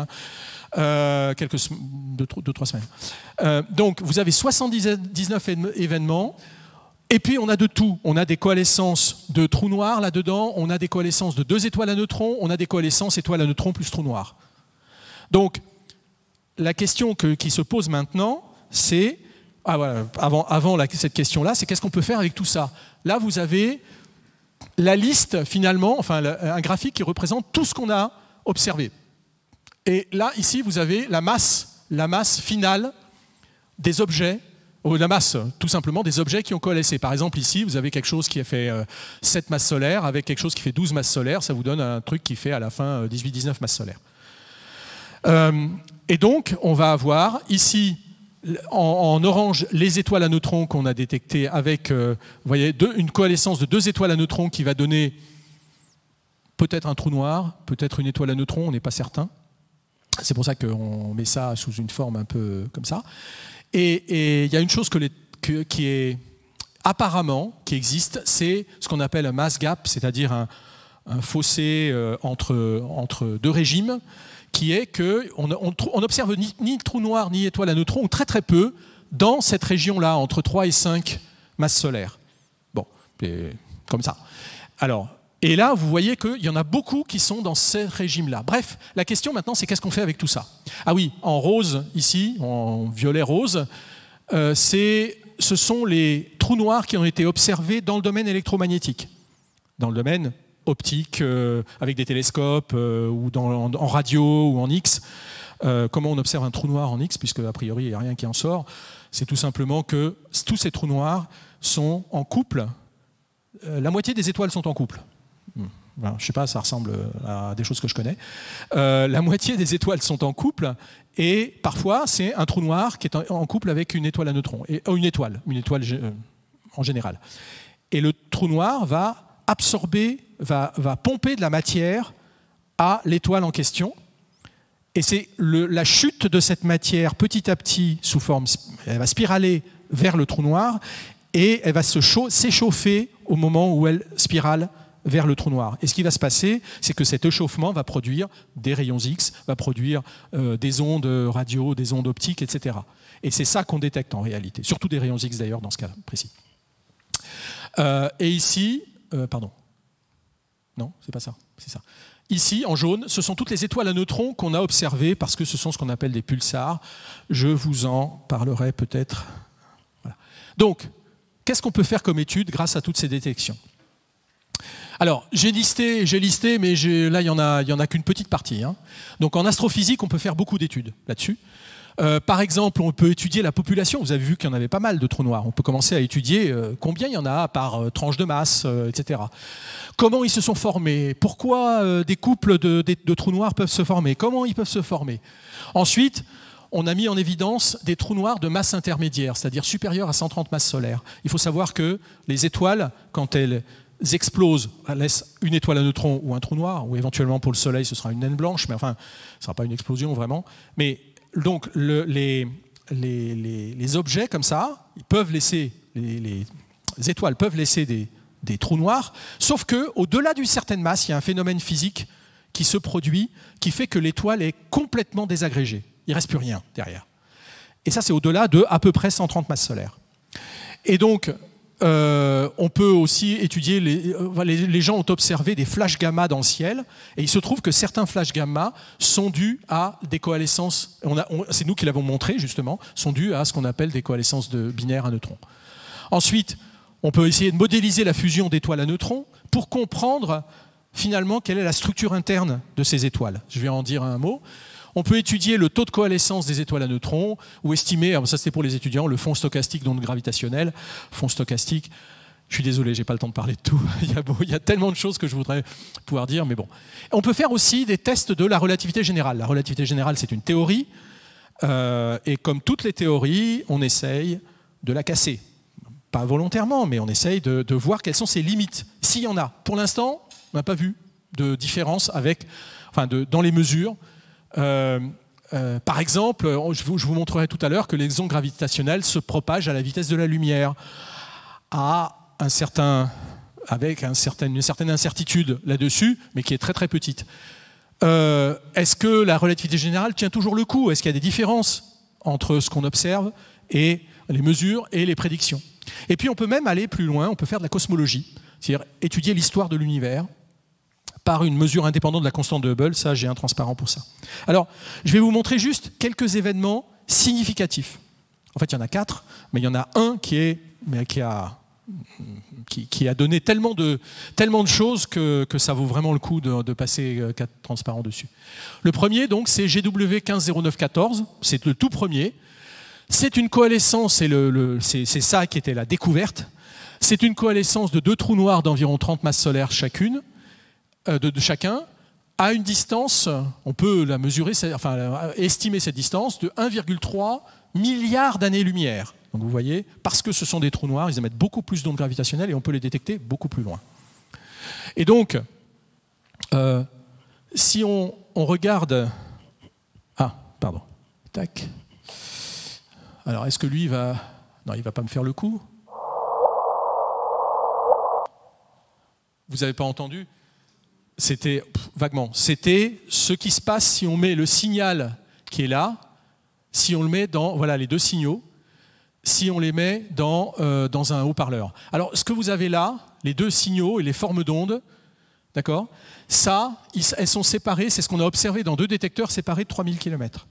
2-3 semaines. Donc, vous avez 79 événements. Et puis, on a de tout. On a des coalescences de trous noirs là-dedans. On a des coalescences de 2 étoiles à neutrons. On a des coalescences étoiles à neutrons plus trous noirs. Donc, la question qui se pose maintenant, c'est... avant cette question-là, c'est qu'est-ce qu'on peut faire avec tout ça? Là, vous avez la liste, finalement, enfin, un graphique qui représente tout ce qu'on a observé. Et là, ici, vous avez la masse finale des objets, ou la masse, tout simplement, des objets qui ont coalescé. Par exemple, ici, vous avez quelque chose qui a fait 7 masses solaires, avec quelque chose qui fait 12 masses solaires, ça vous donne un truc qui fait à la fin 18-19 masses solaires. Et donc, on va avoir ici, en orange, les étoiles à neutrons qu'on a détectées avec, vous voyez, une coalescence de 2 étoiles à neutrons qui va donner peut-être un trou noir, peut-être une étoile à neutrons, on n'est pas certain. C'est pour ça qu'on met ça sous une forme un peu comme ça. Et il y a une chose qui est apparemment, qui existe, c'est ce qu'on appelle un mass gap, c'est-à-dire un fossé entre 2 régimes, qui est qu'on n'observe ni trou noir ni étoile à neutrons, ou très très peu, dans cette région-là, entre 3 et 5 masses solaires. Bon, comme ça. Alors, et là, vous voyez qu'il y en a beaucoup qui sont dans ce régime-là. Bref, la question maintenant, c'est qu'est-ce qu'on fait avec tout ça? Ah oui, en rose, ici, en violet rose, ce sont les trous noirs qui ont été observés dans le domaine électromagnétique, dans le domaine optique, avec des télescopes, ou en radio, ou en X. Comment on observe un trou noir en X, puisque a priori, il n'y a rien qui en sort? C'est tout simplement que tous ces trous noirs sont en couple. La moitié des étoiles sont en couple. Enfin, je ne sais pas, ça ressemble à des choses que je connais. La moitié des étoiles sont en couple, et parfois c'est un trou noir qui est en couple avec une étoile à neutrons, une étoile en général. Et le trou noir va absorber, va pomper de la matière à l'étoile en question. Et c'est la chute de cette matière petit à petit sous forme, elle va spiraler vers le trou noir et elle va s'échauffer au moment où elle spirale vers le trou noir. Et ce qui va se passer, c'est que cet échauffement va produire des rayons X, va produire des ondes radio, des ondes optiques, etc. Et c'est ça qu'on détecte en réalité, surtout des rayons X d'ailleurs dans ce cas précis. Et ici, pardon, non, c'est pas ça, c'est ça. Ici, en jaune, ce sont toutes les étoiles à neutrons qu'on a observées parce que ce sont ce qu'on appelle des pulsars. Je vous en parlerai peut-être. Voilà. Donc, qu'est-ce qu'on peut faire comme étude grâce à toutes ces détections ? Alors, j'ai listé, mais là, il n'y en a qu'une petite partie. Hein. Donc, en astrophysique, on peut faire beaucoup d'études là-dessus. Par exemple, on peut étudier la population. Vous avez vu qu'il y en avait pas mal de trous noirs. On peut commencer à étudier combien il y en a par tranche de masse, etc. Comment ils se sont formés? Pourquoi des couples de trous noirs peuvent se former? Comment ils peuvent se former? Ensuite, on a mis en évidence des trous noirs de masse intermédiaire, c'est-à-dire supérieure à 130 masses solaires. Il faut savoir que les étoiles, quand elles explosent, elles laissent une étoile à neutrons ou un trou noir, ou éventuellement pour le Soleil, ce sera une naine blanche, mais enfin, ce ne sera pas une explosion vraiment. Mais donc, les objets comme ça, ils peuvent laisser, les étoiles peuvent laisser des trous noirs, sauf qu'au-delà d'une certaine masse, il y a un phénomène physique qui se produit, qui fait que l'étoile est complètement désagrégée. Il ne reste plus rien derrière. Et ça, c'est au-delà de à peu près 130 masses solaires. Et donc, on peut aussi étudier, les gens ont observé des flashs gamma dans le ciel, et il se trouve que certains flashs gamma sont dus à des coalescences, c'est nous qui l'avons montré justement, sont dus à ce qu'on appelle des coalescences de binaires à neutrons. Ensuite, on peut essayer de modéliser la fusion d'étoiles à neutrons pour comprendre finalement quelle est la structure interne de ces étoiles. Je vais en dire un mot. On peut étudier le taux de coalescence des étoiles à neutrons ou estimer, alors ça c'était pour les étudiants, le fond stochastique d'ondes gravitationnelles. Fond stochastique, je suis désolé, je n'ai pas le temps de parler de tout. Il y a tellement de choses que je voudrais pouvoir dire, mais bon. On peut faire aussi des tests de la relativité générale. La relativité générale, c'est une théorie, et comme toutes les théories, on essaye de la casser. Pas volontairement, mais on essaye de voir quelles sont ses limites. S'il y en a. Pour l'instant, on n'a pas vu de différence dans les mesures. Par exemple, je vous montrerai tout à l'heure que les ondes gravitationnelles se propagent à la vitesse de la lumière, avec une certaine incertitude là-dessus, mais qui est très très petite. Est-ce que la relativité générale tient toujours le coup? Est-ce qu'il y a des différences entre ce qu'on observe et les mesures et les prédictions? Et puis on peut même aller plus loin, on peut faire de la cosmologie, c'est-à-dire étudier l'histoire de l'univers par une mesure indépendante de la constante de Hubble. Ça, j'ai un transparent pour ça. Alors, je vais vous montrer juste quelques événements significatifs. En fait, il y en a 4, mais il y en a un qui a donné tellement de choses que ça vaut vraiment le coup de passer 4 transparents dessus. Le premier, donc, c'est GW 150914, c'est le tout premier. C'est une coalescence, c'est ça qui était la découverte. C'est une coalescence de 2 trous noirs d'environ 30 masses solaires chacune, de chacun, à une distance, on peut la mesurer, estimer cette distance de 1,3 milliard d'années-lumière. Donc vous voyez, parce que ce sont des trous noirs, ils émettent beaucoup plus d'ondes gravitationnelles et on peut les détecter beaucoup plus loin. Et donc, si on regarde... Ah, pardon. Tac. Alors, est-ce que lui va... Non, il ne va pas me faire le coup. Vous n'avez pas entendu? C'était vaguement. C'était ce qui se passe si on met le signal qui est là, si on le met dans... Voilà, les 2 signaux, si on les met dans un haut-parleur. Alors, ce que vous avez là, les 2 signaux et les formes d'ondes, d'accord? Ça, elles sont séparées, c'est ce qu'on a observé dans 2 détecteurs séparés de 3000 km.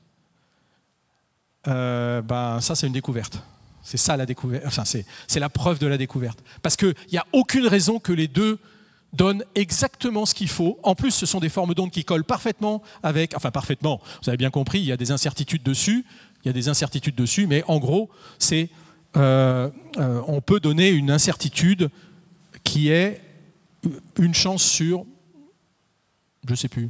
Ça, c'est une découverte. C'est ça la découverte. Enfin, c'est la preuve de la découverte. Parce qu'il n'y a aucune raison que les 2 donnent exactement ce qu'il faut. En plus, ce sont des formes d'ondes qui collent parfaitement avec... Enfin, parfaitement, vous avez bien compris, il y a des incertitudes dessus. Mais en gros, on peut donner une incertitude qui est une chance sur je ne sais plus,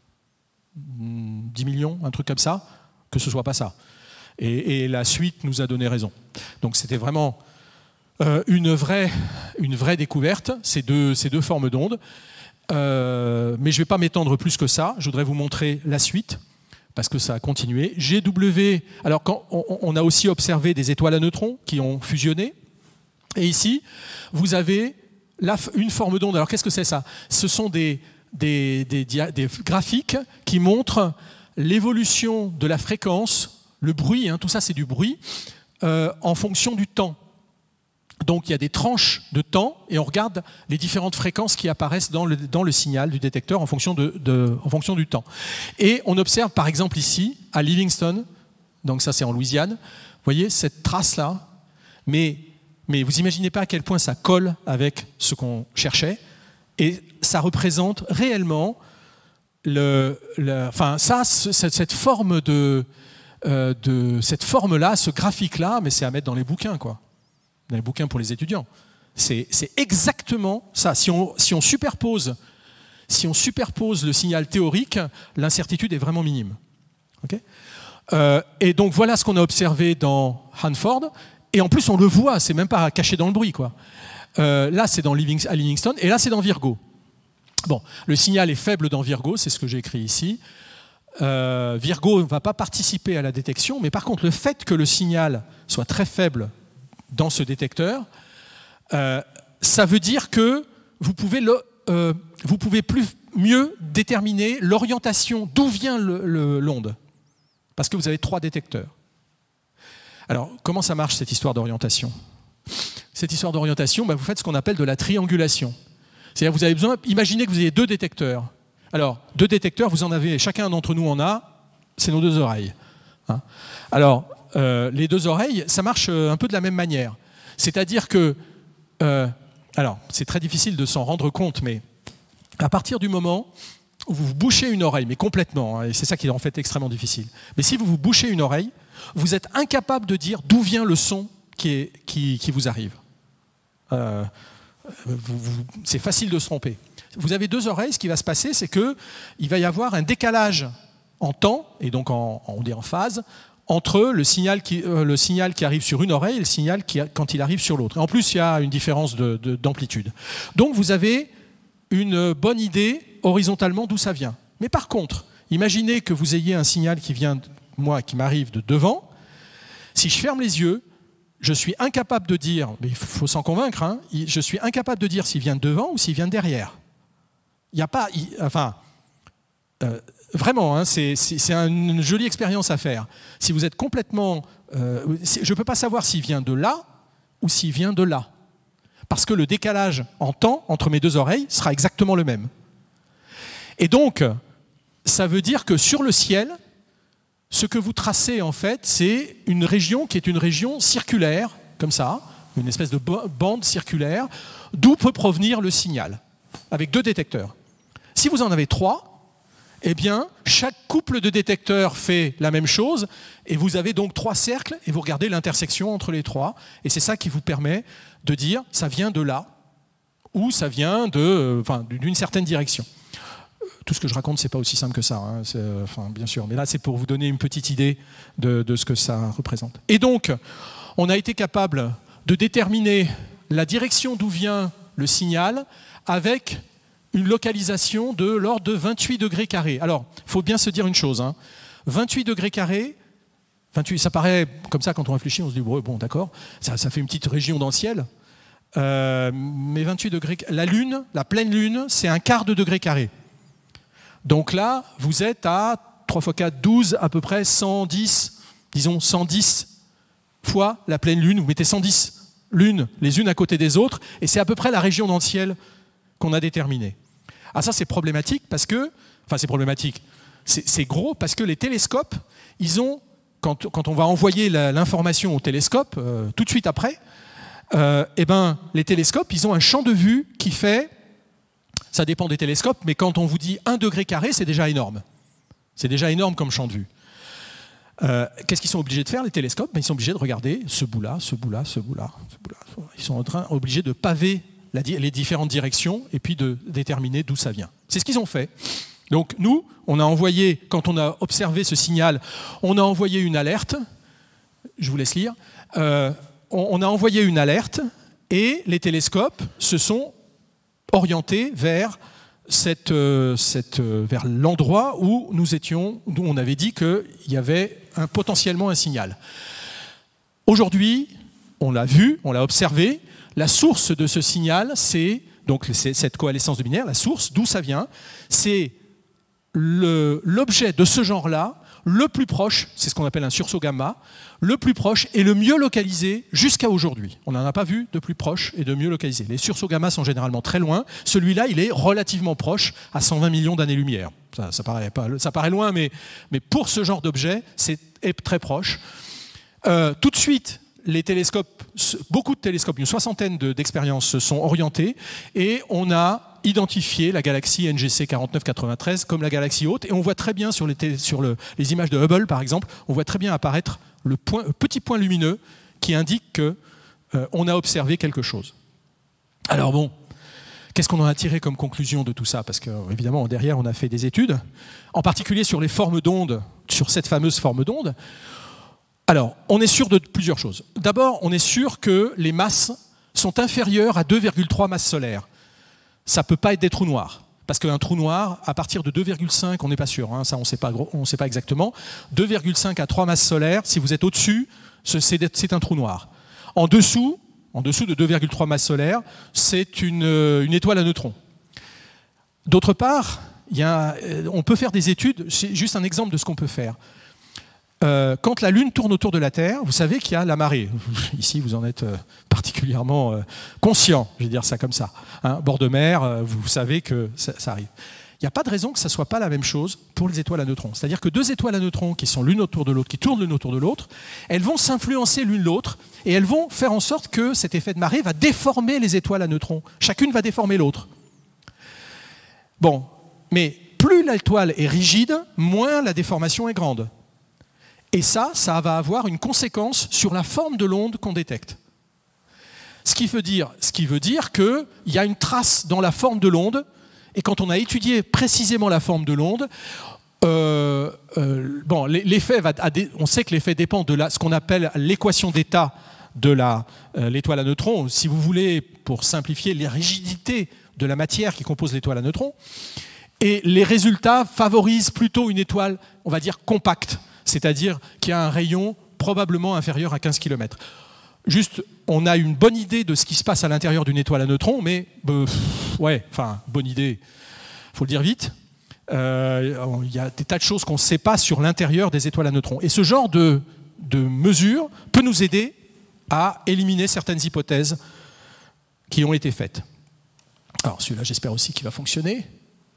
10 millions, un truc comme ça, que ce ne soit pas ça. Et la suite nous a donné raison. Donc c'était vraiment une vraie découverte, ces deux formes d'ondes. Mais je ne vais pas m'étendre plus que ça, je voudrais vous montrer la suite, parce que ça a continué. GW, alors on a aussi observé des étoiles à neutrons qui ont fusionné, et ici, vous avez une forme d'onde. Alors qu'est-ce que c'est ça? Ce sont des graphiques qui montrent l'évolution de la fréquence, le bruit, tout ça c'est du bruit, en fonction du temps. Donc il y a des tranches de temps et on regarde les différentes fréquences qui apparaissent dans le signal du détecteur en fonction du temps. Et on observe par exemple ici, à Livingston, donc ça c'est en Louisiane, vous voyez cette trace-là, mais vous imaginez pas à quel point ça colle avec ce qu'on cherchait, et ça représente réellement cette forme cette forme-là, ce graphique-là, mais c'est à mettre dans les bouquins, quoi. Dans les bouquins pour les étudiants. C'est exactement ça. Si on superpose le signal théorique, l'incertitude est vraiment minime. Okay, et donc voilà ce qu'on a observé dans Hanford. Et en plus, on le voit, c'est même pas caché dans le bruit, quoi. Là, c'est à Livingston, et là, c'est dans Virgo. Bon, le signal est faible dans Virgo, c'est ce que j'ai écrit ici. Virgo ne va pas participer à la détection, mais par contre, le fait que le signal soit très faible dans ce détecteur, ça veut dire que vous pouvez mieux déterminer l'orientation, d'où vient l'onde, parce que vous avez 3 détecteurs. Alors, comment ça marche cette histoire d'orientation? Cette histoire d'orientation, vous faites ce qu'on appelle de la triangulation. C'est-à-dire vous avez besoin, imaginez que vous ayez 2 détecteurs. Alors, 2 détecteurs, vous en avez, chacun d'entre nous en a, c'est nos 2 oreilles. Alors, les 2 oreilles, ça marche un peu de la même manière. C'est-à-dire que, alors, c'est très difficile de s'en rendre compte, mais à partir du moment où vous bouchez une oreille, mais complètement, et c'est ça qui est en fait extrêmement difficile, mais si vous bouchez une oreille, vous êtes incapable de dire d'où vient le son qui vous arrive. C'est facile de se tromper. Vous avez 2 oreilles, ce qui va se passer, c'est qu'il va y avoir un décalage en temps, et donc on dit en phase, entre le signal qui arrive sur une oreille et le signal quand il arrive sur l'autre. En plus, il y a une différence d'amplitude. Donc vous avez une bonne idée horizontalement d'où ça vient. Mais par contre, imaginez que vous ayez un signal qui m'arrive de devant. Si je ferme les yeux, je suis incapable de dire, mais il faut s'en convaincre, je suis incapable de dire s'il vient de devant ou s'il vient de derrière. Il n'y a pas... vraiment, c'est une jolie expérience à faire. Si vous êtes complètement... je ne peux pas savoir s'il vient de là ou s'il vient de là. Parce que le décalage en temps entre mes 2 oreilles sera exactement le même. Et donc, ça veut dire que sur le ciel, ce que vous tracez, en fait, c'est une région qui est une région circulaire, comme ça, une espèce de bande circulaire, d'où peut provenir le signal, avec 2 détecteurs. Si vous en avez 3, eh bien, chaque couple de détecteurs fait la même chose, et vous avez donc 3 cercles, et vous regardez l'intersection entre les 3, et c'est ça qui vous permet de dire ça vient de là, ou ça vient d'une certaine direction. Tout ce que je raconte, c'est pas aussi simple que ça, bien sûr, mais là c'est pour vous donner une petite idée de ce que ça représente. Et donc, on a été capable de déterminer la direction d'où vient le signal avec une localisation de l'ordre de 28 degrés carrés. Alors, il faut bien se dire une chose, 28 degrés carrés, 28, ça paraît comme ça quand on réfléchit, on se dit bon d'accord, ça fait une petite région dans le ciel, mais 28 degrés, la pleine lune, c'est un quart de degré carré. Donc là, vous êtes à 3 x 4, 12, à peu près 110, disons 110 fois la pleine lune. Vous mettez 110 lunes les unes à côté des autres, et c'est à peu près la région dans le ciel qu'on a déterminée. Ah ça c'est problématique parce que, c'est problématique, c'est gros parce que les télescopes, ils ont, quand on va envoyer l'information au télescope, tout de suite après, les télescopes, ils ont un champ de vue qui fait... Ça dépend des télescopes, mais quand on vous dit 1 degré carré, c'est déjà énorme. C'est déjà énorme comme champ de vue. Qu'est-ce qu'ils sont obligés de faire, les télescopes? Ils sont obligés de regarder ce bout-là, ce bout-là, ce bout-là, ce bout-là. Ils sont obligés de paver les différentes directions et puis de déterminer d'où ça vient. C'est ce qu'ils ont fait. Donc nous, on a envoyé, quand on a observé ce signal, on a envoyé une alerte. Je vous laisse lire. On a envoyé une alerte et les télescopes se sont orientés vers vers l'endroit où nous étions, d'où on avait dit qu'il y avait potentiellement un signal. Aujourd'hui, on l'a vu, on l'a observé, la source de ce signal, c'est cette coalescence de binaires, la source, d'où ça vient, c'est l'objet de ce genre-là, le plus proche, c'est ce qu'on appelle un sursaut gamma, le plus proche et le mieux localisé jusqu'à aujourd'hui. On n'en a pas vu de plus proche et de mieux localisé. Les sursauts gamma sont généralement très loin. Celui-là, il est relativement proche, à 120 millions d'années-lumière. Ça paraît loin, mais pour ce genre d'objet, c'est très proche. Tout de suite, les télescopes, beaucoup de télescopes, une soixantaine d'expériences se sont orientés et on a identifié la galaxie NGC 4993 comme la galaxie haute. Et on voit très bien sur les images de Hubble, par exemple, on voit très bien apparaître le petit point lumineux qui indique qu'on a observé quelque chose. Alors bon, qu'est-ce qu'on en a tiré comme conclusion de tout ça? Parce qu'évidemment, derrière, on a fait des études, en particulier sur les formes d'ondes, sur cette fameuse forme d'onde. Alors, on est sûr de plusieurs choses. D'abord, on est sûr que les masses sont inférieures à 2,3 masses solaires. Ça ne peut pas être des trous noirs. Parce qu'un trou noir, à partir de 2,5, on n'est pas sûr, hein, ça on ne sait pas exactement. 2,5 à 3 masses solaires, si vous êtes au-dessus, c'est un trou noir. En dessous de 2,3 masses solaires, c'est une étoile à neutrons. D'autre part, on peut faire des études, c'est juste un exemple de ce qu'on peut faire. Quand la Lune tourne autour de la Terre, vous savez qu'il y a la marée. Ici, vous en êtes particulièrement conscient, je vais dire ça comme ça. Hein, bord de mer, vous savez que ça arrive. Il n'y a pas de raison que ça ne soit pas la même chose pour les étoiles à neutrons. C'est-à-dire que deux étoiles à neutrons qui sont l'une autour de l'autre, qui tournent l'une autour de l'autre, elles vont s'influencer l'une l'autre et elles vont faire en sorte que cet effet de marée va déformer les étoiles à neutrons. Chacune va déformer l'autre. Bon, mais plus l'étoile est rigide, moins la déformation est grande. Et ça va avoir une conséquence sur la forme de l'onde qu'on détecte. Ce qui veut dire qu'il y a une trace dans la forme de l'onde, et quand on a étudié précisément la forme de l'onde, l'effet on sait que l'effet dépend de ce qu'on appelle l'équation d'état de l'étoile à neutrons, si vous voulez, pour simplifier, les rigidités de la matière qui compose l'étoile à neutrons. Et les résultats favorisent plutôt une étoile, on va dire, compacte, c'est-à-dire qui a un rayon probablement inférieur à 15 km. Juste, on a une bonne idée de ce qui se passe à l'intérieur d'une étoile à neutrons, mais bonne idée, il faut le dire vite. Il y a des tas de choses qu'on ne sait pas sur l'intérieur des étoiles à neutrons. Et ce genre de mesure peut nous aider à éliminer certaines hypothèses qui ont été faites. Alors celui-là, j'espère aussi qu'il va fonctionner.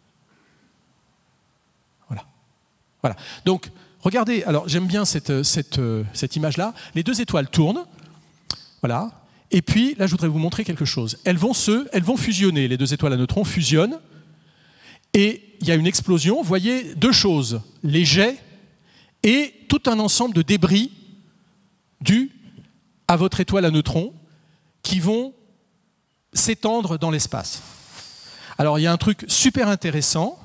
Voilà. Donc, regardez, alors j'aime bien cette image-là. Les deux étoiles tournent, voilà. Et puis, là, je voudrais vous montrer quelque chose. Elles vont fusionner, les deux étoiles à neutrons fusionnent, et il y a une explosion. Vous voyez deux choses, les jets et tout un ensemble de débris dus à votre étoile à neutrons qui vont s'étendre dans l'espace. Alors, il y a un truc super intéressant.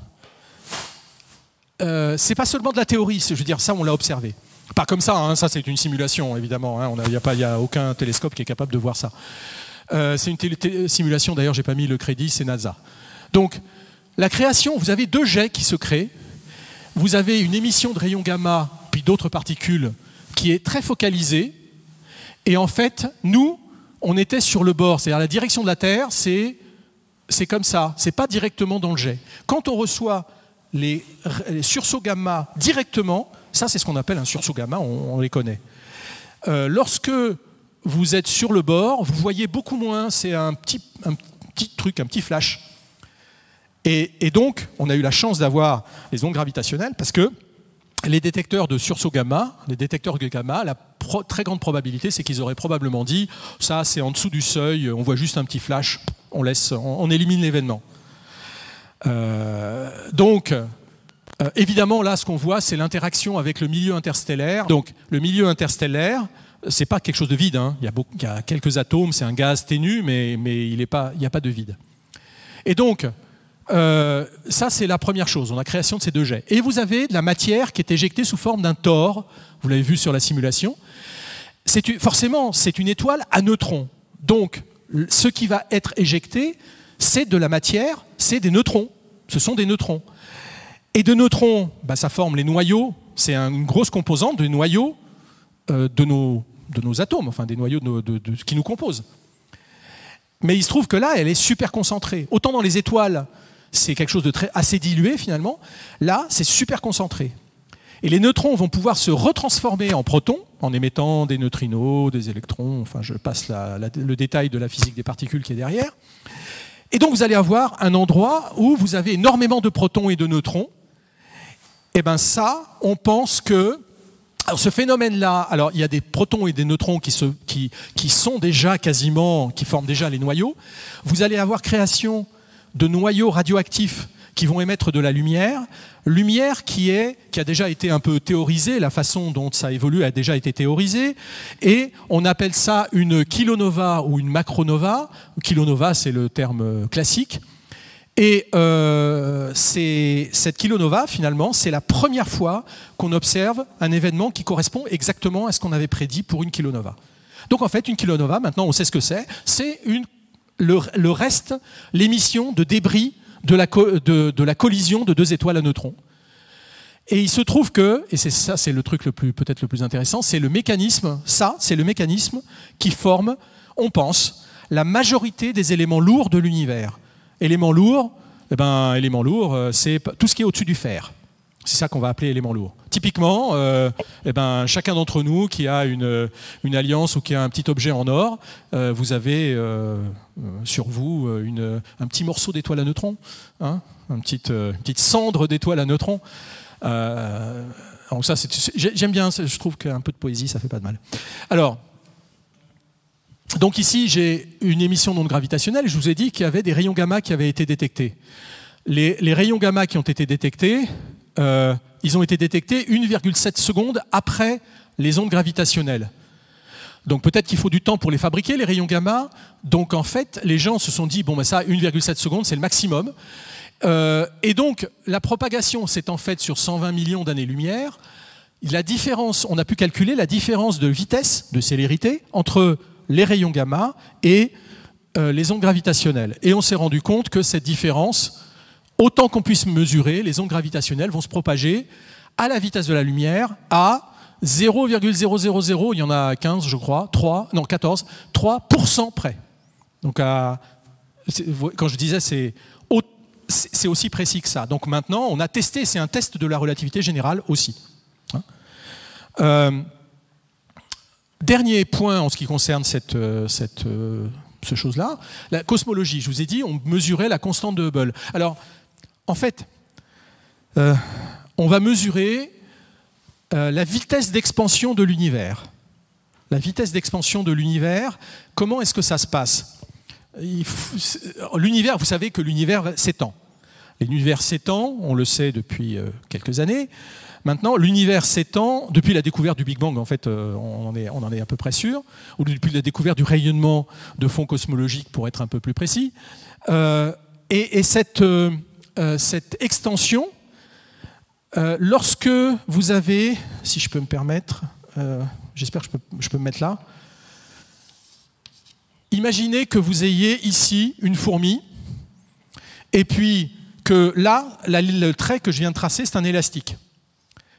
C'est pas seulement de la théorie, je veux dire, ça on l'a observé. Pas comme ça, hein, ça c'est une simulation évidemment, hein, il n'y a aucun télescope qui est capable de voir ça. C'est une simulation, d'ailleurs j'ai pas mis le crédit, c'est NASA. Donc la création, vous avez deux jets qui se créent, vous avez une émission de rayons gamma, puis d'autres particules, qui est très focalisée, et en fait, nous, on était sur le bord, c'est-à-dire la direction de la Terre, c'est comme ça, c'est pas directement dans le jet. Quand on reçoit les sursauts gamma directement, ça c'est ce qu'on appelle un sursaut gamma, on les connaît. Lorsque vous êtes sur le bord, vous voyez beaucoup moins, c'est un petit truc, un petit flash. Et donc, on a eu la chance d'avoir les ondes gravitationnelles parce que les détecteurs de sursauts gamma, la très grande probabilité, c'est qu'ils auraient probablement dit ça c'est en dessous du seuil, on voit juste un petit flash, on élimine l'événement. Donc, évidemment, là, ce qu'on voit, c'est l'interaction avec le milieu interstellaire. Donc, le milieu interstellaire, c'est pas quelque chose de vide. Hein. Il y a quelques atomes, c'est un gaz ténu, mais il n'y a pas de vide. Et donc, Ça, c'est la première chose, la création de ces deux jets. Et vous avez de la matière qui est éjectée sous forme d'un tor, vous l'avez vu sur la simulation. Forcément, c'est une étoile à neutrons. Donc, ce qui va être éjecté, c'est de la matière, c'est des neutrons. Ce sont des neutrons. Et de neutrons, ça forme les noyaux, c'est une grosse composante des noyaux de nos atomes, enfin des noyaux qui nous composent. Mais il se trouve que là, elle est super concentrée. Autant dans les étoiles, c'est quelque chose de assez dilué finalement. Là, c'est super concentré. Et les neutrons vont pouvoir se retransformer en protons, en émettant des neutrinos, des électrons, enfin je passe le détail de la physique des particules qui est derrière. Et donc vous allez avoir un endroit où vous avez énormément de protons et de neutrons. Et bien ça, on pense que... Alors ce phénomène-là, alors il y a des protons et des neutrons qui sont déjà quasiment, qui forment déjà les noyaux. Vous allez avoir création de noyaux radioactifs qui vont émettre de la lumière qui a déjà été un peu théorisée, la façon dont ça évolue a déjà été théorisée, et on appelle ça une kilonova ou une macronova. Kilonova, c'est le terme classique. Et cette kilonova, finalement, c'est la première fois qu'on observe un événement qui correspond exactement à ce qu'on avait prédit pour une kilonova. Donc en fait, une kilonova, maintenant on sait ce que c'est le reste, l'émission de débris de la collision de deux étoiles à neutrons. Et il se trouve que, et c'est le truc peut-être le plus intéressant, c'est le mécanisme qui forme, on pense, la majorité des éléments lourds de l'univers. Éléments lourds, c'est tout ce qui est au-dessus du fer. C'est ça qu'on va appeler éléments lourds. Typiquement, chacun d'entre nous qui a une alliance ou qui a un petit objet en or, vous avez sur vous un petit morceau d'étoile à neutrons, hein, une petite cendre d'étoile à neutrons. Donc ça, j'aime bien, je trouve qu'un peu de poésie, ça fait pas de mal. Alors, donc ici, j'ai une émission non gravitationnelle. Je vous ai dit qu'il y avait des rayons gamma qui avaient été détectés. Les rayons gamma qui ont été détectés, ils ont été détectés 1,7 secondes après les ondes gravitationnelles. Donc peut-être qu'il faut du temps pour les fabriquer, les rayons gamma. Donc en fait, les gens se sont dit, ça, 1,7 secondes, c'est le maximum. Et donc la propagation s'étant faite sur 120 millions d'années-lumière, la différence, on a pu calculer la différence de vitesse, de célérité, entre les rayons gamma et les ondes gravitationnelles. Et on s'est rendu compte que cette différence, autant qu'on puisse mesurer, les ondes gravitationnelles vont se propager à la vitesse de la lumière à 0,000, il y en a 15 je crois, 14, 3% près. Donc quand je disais c'est aussi précis que ça. Donc maintenant on a testé, c'est un test de la relativité générale aussi. Dernier point en ce qui concerne ce chose-là, la cosmologie. Je vous ai dit, on mesurait la constante de Hubble. Alors, en fait, on va mesurer la vitesse d'expansion de l'univers. La vitesse d'expansion de l'univers, comment est-ce que ça se passe ? L'univers, vous savez que l'univers s'étend. L'univers s'étend, on le sait depuis quelques années. Maintenant, l'univers s'étend depuis la découverte du Big Bang, en fait, on en est à peu près sûr, ou depuis la découverte du rayonnement de fond cosmologique, pour être un peu plus précis. Et cette extension, lorsque vous avez, si je peux me permettre, j'espère que je peux me mettre là, imaginez que vous ayez ici une fourmi, et puis que là, le trait que je viens de tracer, c'est un élastique. D'accord ?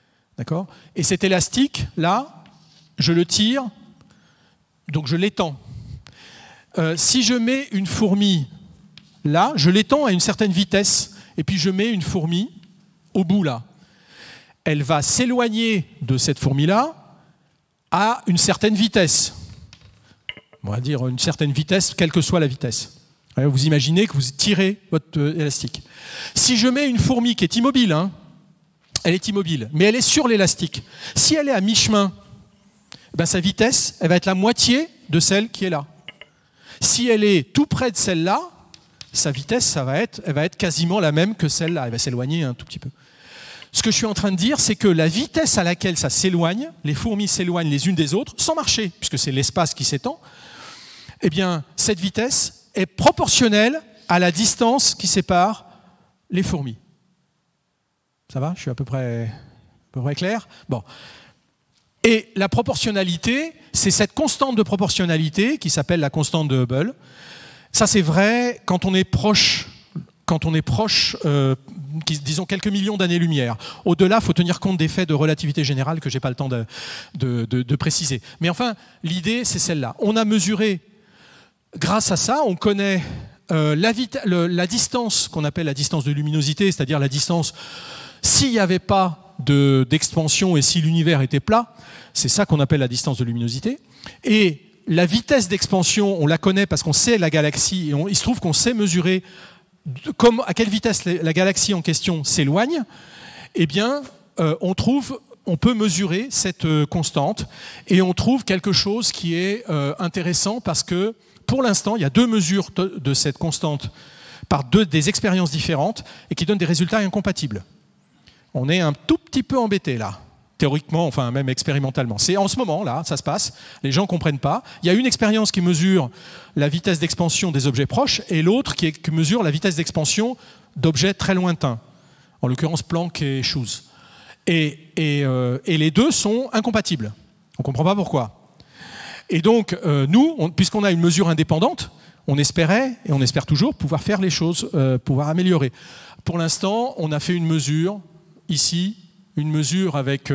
Et cet élastique, là, je le tire, donc je l'étends. Si je mets une fourmi là, je l'étends à une certaine vitesse, et puis je mets une fourmi au bout là. Elle va s'éloigner de cette fourmi-là à une certaine vitesse. On va dire une certaine vitesse, quelle que soit la vitesse. Vous imaginez que vous tirez votre élastique. Si je mets une fourmi qui est immobile, hein, elle est immobile, mais elle est sur l'élastique. Si elle est à mi-chemin, sa vitesse, elle va être la moitié de celle qui est là. Si elle est tout près de celle-là, sa vitesse, elle va être quasiment la même que celle-là. Elle va s'éloigner un tout petit peu. Ce que je suis en train de dire, c'est que la vitesse à laquelle ça s'éloigne, les fourmis s'éloignent les unes des autres, sans marcher, puisque c'est l'espace qui s'étend, eh bien, cette vitesse est proportionnelle à la distance qui sépare les fourmis. Ça va? Je suis à peu près clair? Bon. Et la proportionnalité, c'est cette constante de proportionnalité qui s'appelle la constante de Hubble. Ça, c'est vrai quand on est proche, disons quelques millions d'années-lumière. Au-delà, il faut tenir compte d'effets de relativité générale que je n'ai pas le temps de préciser. Mais enfin, l'idée, c'est celle-là. On a mesuré, grâce à ça, on connaît la distance qu'on appelle la distance de luminosité, c'est-à-dire la distance s'il n'y avait pas d'expansion et si l'univers était plat, c'est ça qu'on appelle la distance de luminosité. Et la vitesse d'expansion, on la connaît parce qu'on sait la galaxie, et il se trouve qu'on sait mesurer à quelle vitesse la galaxie en question s'éloigne. Eh bien, on peut mesurer cette constante et on trouve quelque chose qui est intéressant parce que, pour l'instant, il y a deux mesures de cette constante par des expériences différentes et qui donnent des résultats incompatibles. On est un tout petit peu embêté là, théoriquement, enfin même expérimentalement. C'est en ce moment là, ça se passe, les gens ne comprennent pas. Il y a une expérience qui mesure la vitesse d'expansion des objets proches et l'autre qui mesure la vitesse d'expansion d'objets très lointains, en l'occurrence Planck et Schuss. Et les deux sont incompatibles. On ne comprend pas pourquoi. Et donc, nous, puisqu'on a une mesure indépendante, on espérait, et on espère toujours, pouvoir faire les choses, pouvoir améliorer. Pour l'instant, on a fait une mesure ici, une mesure avec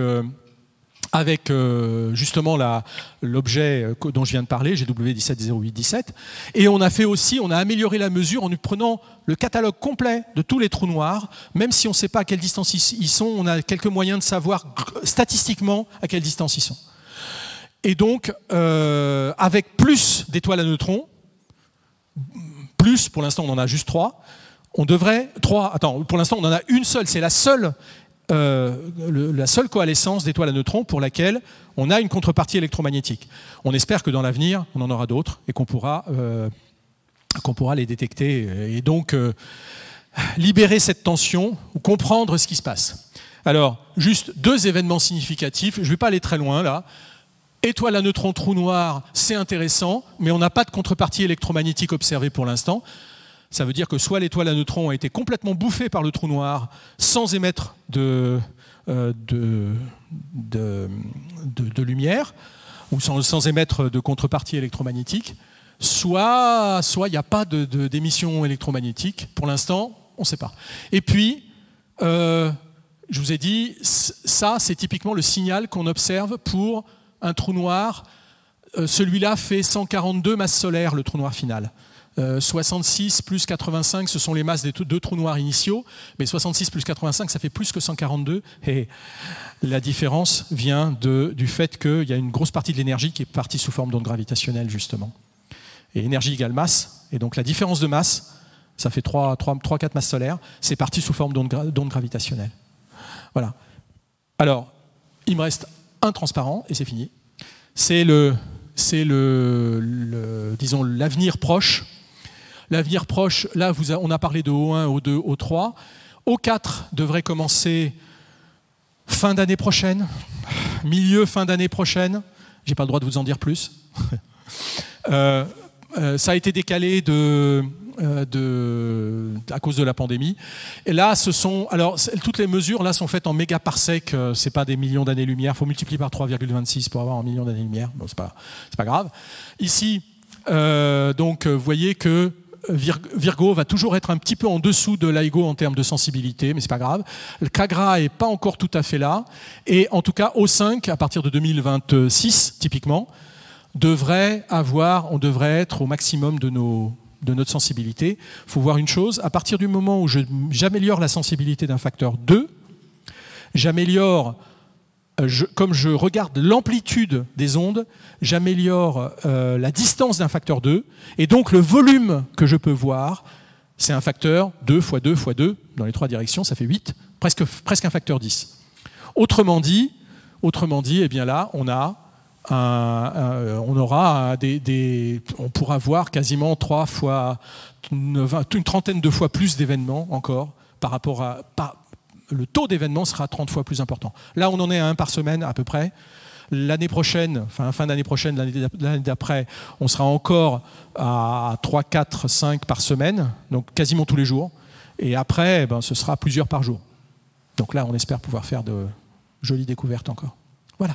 justement l'objet dont je viens de parler, GW170817, et on a amélioré la mesure en prenant le catalogue complet de tous les trous noirs, même si on ne sait pas à quelle distance ils sont, on a quelques moyens de savoir statistiquement à quelle distance ils sont. Et donc, avec plus d'étoiles à neutrons, plus, pour l'instant on en a juste 3, pour l'instant on en a une seule, c'est la seule coalescence d'étoiles à neutrons pour laquelle on a une contrepartie électromagnétique. On espère que dans l'avenir, on en aura d'autres et qu'on pourra les détecter et donc libérer cette tension ou comprendre ce qui se passe. Alors, juste deux événements significatifs, je ne vais pas aller très loin là. Étoile à neutrons, trou noir, c'est intéressant, mais on n'a pas de contrepartie électromagnétique observée pour l'instant. Ça veut dire que soit l'étoile à neutrons a été complètement bouffée par le trou noir sans émettre de lumière, ou sans émettre de contrepartie électromagnétique, soit il n'y a pas d'émission électromagnétique. Pour l'instant, on ne sait pas. Et puis, je vous ai dit, ça c'est typiquement le signal qu'on observe pour un trou noir. Celui-là fait 142 masses solaires, le trou noir final. 66 plus 85, ce sont les masses des deux trous noirs initiaux, mais 66 plus 85, ça fait plus que 142. Et la différence vient du fait qu'il y a une grosse partie de l'énergie qui est partie sous forme d'onde gravitationnelle, justement. Et énergie égale masse, et donc la différence de masse, ça fait 3-4 masses solaires, c'est parti sous forme d'onde gravitationnelle. Voilà. Alors, il me reste un transparent, et c'est fini. C'est disons, l'avenir proche. L'avenir proche, là, on a parlé de O1, O2, O3. O4 devrait commencer fin d'année prochaine, fin d'année prochaine. Je n'ai pas le droit de vous en dire plus. Ça a été décalé à cause de la pandémie. Et là, toutes les mesures là sont faites en mégaparsec. C'est pas des millions d'années-lumière. Il faut multiplier par 3,26 pour avoir un million d'années-lumière. Bon, c'est pas grave. Ici, donc, vous voyez que Virgo va toujours être un petit peu en dessous de LIGO en termes de sensibilité, mais c'est pas grave. Le Cagra est pas encore tout à fait là. Et en tout cas, O5, à partir de 2026, typiquement, on devrait être au maximum de notre sensibilité. Il faut voir une chose, à partir du moment où j'améliore la sensibilité d'un facteur 2, comme je regarde l'amplitude des ondes, j'améliore la distance d'un facteur 2, et donc le volume que je peux voir, c'est un facteur 2 fois 2 fois 2, dans les trois directions, ça fait 8, presque un facteur 10. Autrement dit, eh bien là, on pourra voir quasiment une trentaine de fois plus d'événements encore par rapport à... Le taux d'événements sera 30 fois plus important. Là, on en est à 1 par semaine à peu près. L'année prochaine, fin d'année prochaine, l'année d'après, on sera encore à 3, 4, 5 par semaine, donc quasiment tous les jours. Et après, ce sera plusieurs par jour. Donc là, on espère pouvoir faire de jolies découvertes encore. Voilà.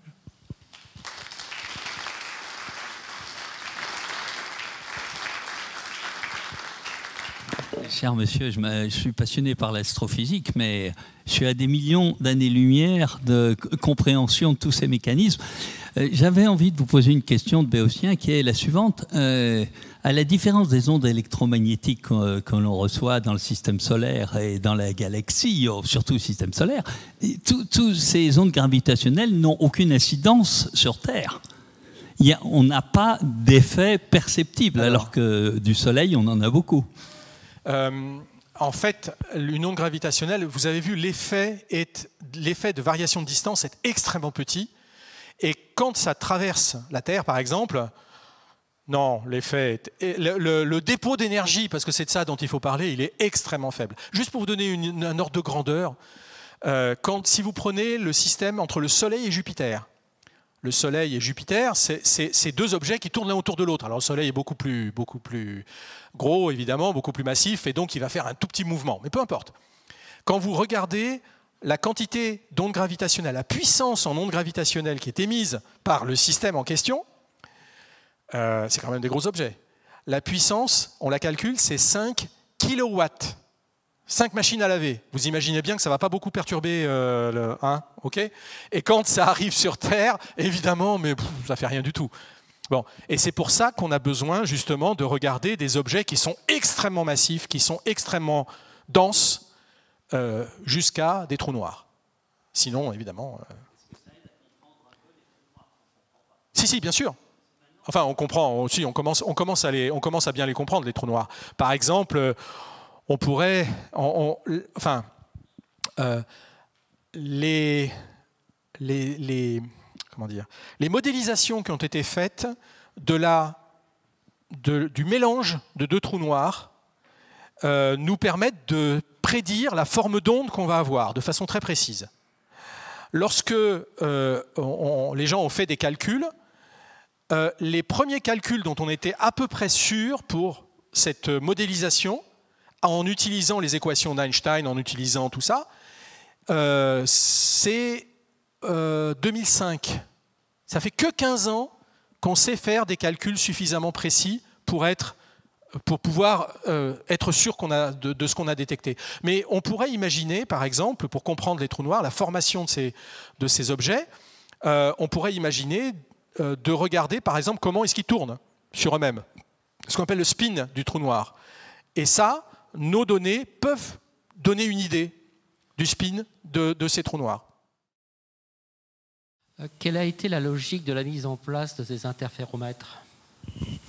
Cher monsieur, je suis passionné par l'astrophysique, mais je suis à des millions d'années-lumière de compréhension de tous ces mécanismes. J'avais envie de vous poser une question de béotien qui est la suivante. À la différence des ondes électromagnétiques que l'on reçoit dans le système solaire et dans la galaxie, surtout le système solaire, toutes ces ondes gravitationnelles n'ont aucune incidence sur Terre. On n'a pas d'effet perceptible, alors que du Soleil, on en a beaucoup. En fait, une onde gravitationnelle, vous avez vu, l'effet de variation de distance est extrêmement petit. Et quand ça traverse la Terre, par exemple, non, l'effet, le dépôt d'énergie, parce que c'est de ça dont il faut parler, il est extrêmement faible. Juste pour vous donner un ordre de grandeur, si vous prenez le système entre le Soleil et Jupiter, le Soleil et Jupiter, c'est deux objets qui tournent l'un autour de l'autre. Alors le Soleil est beaucoup plus gros, évidemment, beaucoup plus massif, et donc il va faire un tout petit mouvement. Mais peu importe. Quand vous regardez la quantité d'ondes gravitationnelles, la puissance en ondes gravitationnelles qui est émise par le système en question, c'est quand même des gros objets. La puissance, on la calcule, c'est 5 kilowatts. 5 machines à laver. Vous imaginez bien que ça ne va pas beaucoup perturber okay. Et quand ça arrive sur Terre, évidemment, mais ça ne fait rien du tout. Bon. Et c'est pour ça qu'on a besoin justement de regarder des objets qui sont extrêmement massifs, qui sont extrêmement denses, jusqu'à des trous noirs. Sinon, évidemment... Si, bien sûr. Enfin, on comprend aussi, on commence à bien les comprendre, les trous noirs. Par exemple... on pourrait, les modélisations qui ont été faites du mélange de deux trous noirs nous permettent de prédire la forme d'onde qu'on va avoir de façon très précise. Lorsque les gens ont fait des calculs, les premiers calculs dont on était à peu près sûr pour cette modélisation, en utilisant les équations d'Einstein, en utilisant tout ça, c'est 2005. Ça fait que 15 ans qu'on sait faire des calculs suffisamment précis pour pouvoir être sûr de ce qu'on a détecté. Mais on pourrait imaginer, par exemple, pour comprendre les trous noirs, la formation de ces objets, on pourrait imaginer de regarder, par exemple, comment est-ce qu'ils tournent sur eux-mêmes. Ce qu'on appelle le spin du trou noir. Et ça, nos données peuvent donner une idée du spin de ces trous noirs. Quelle a été la logique de la mise en place de ces interféromètres ? C'est-à-dire ?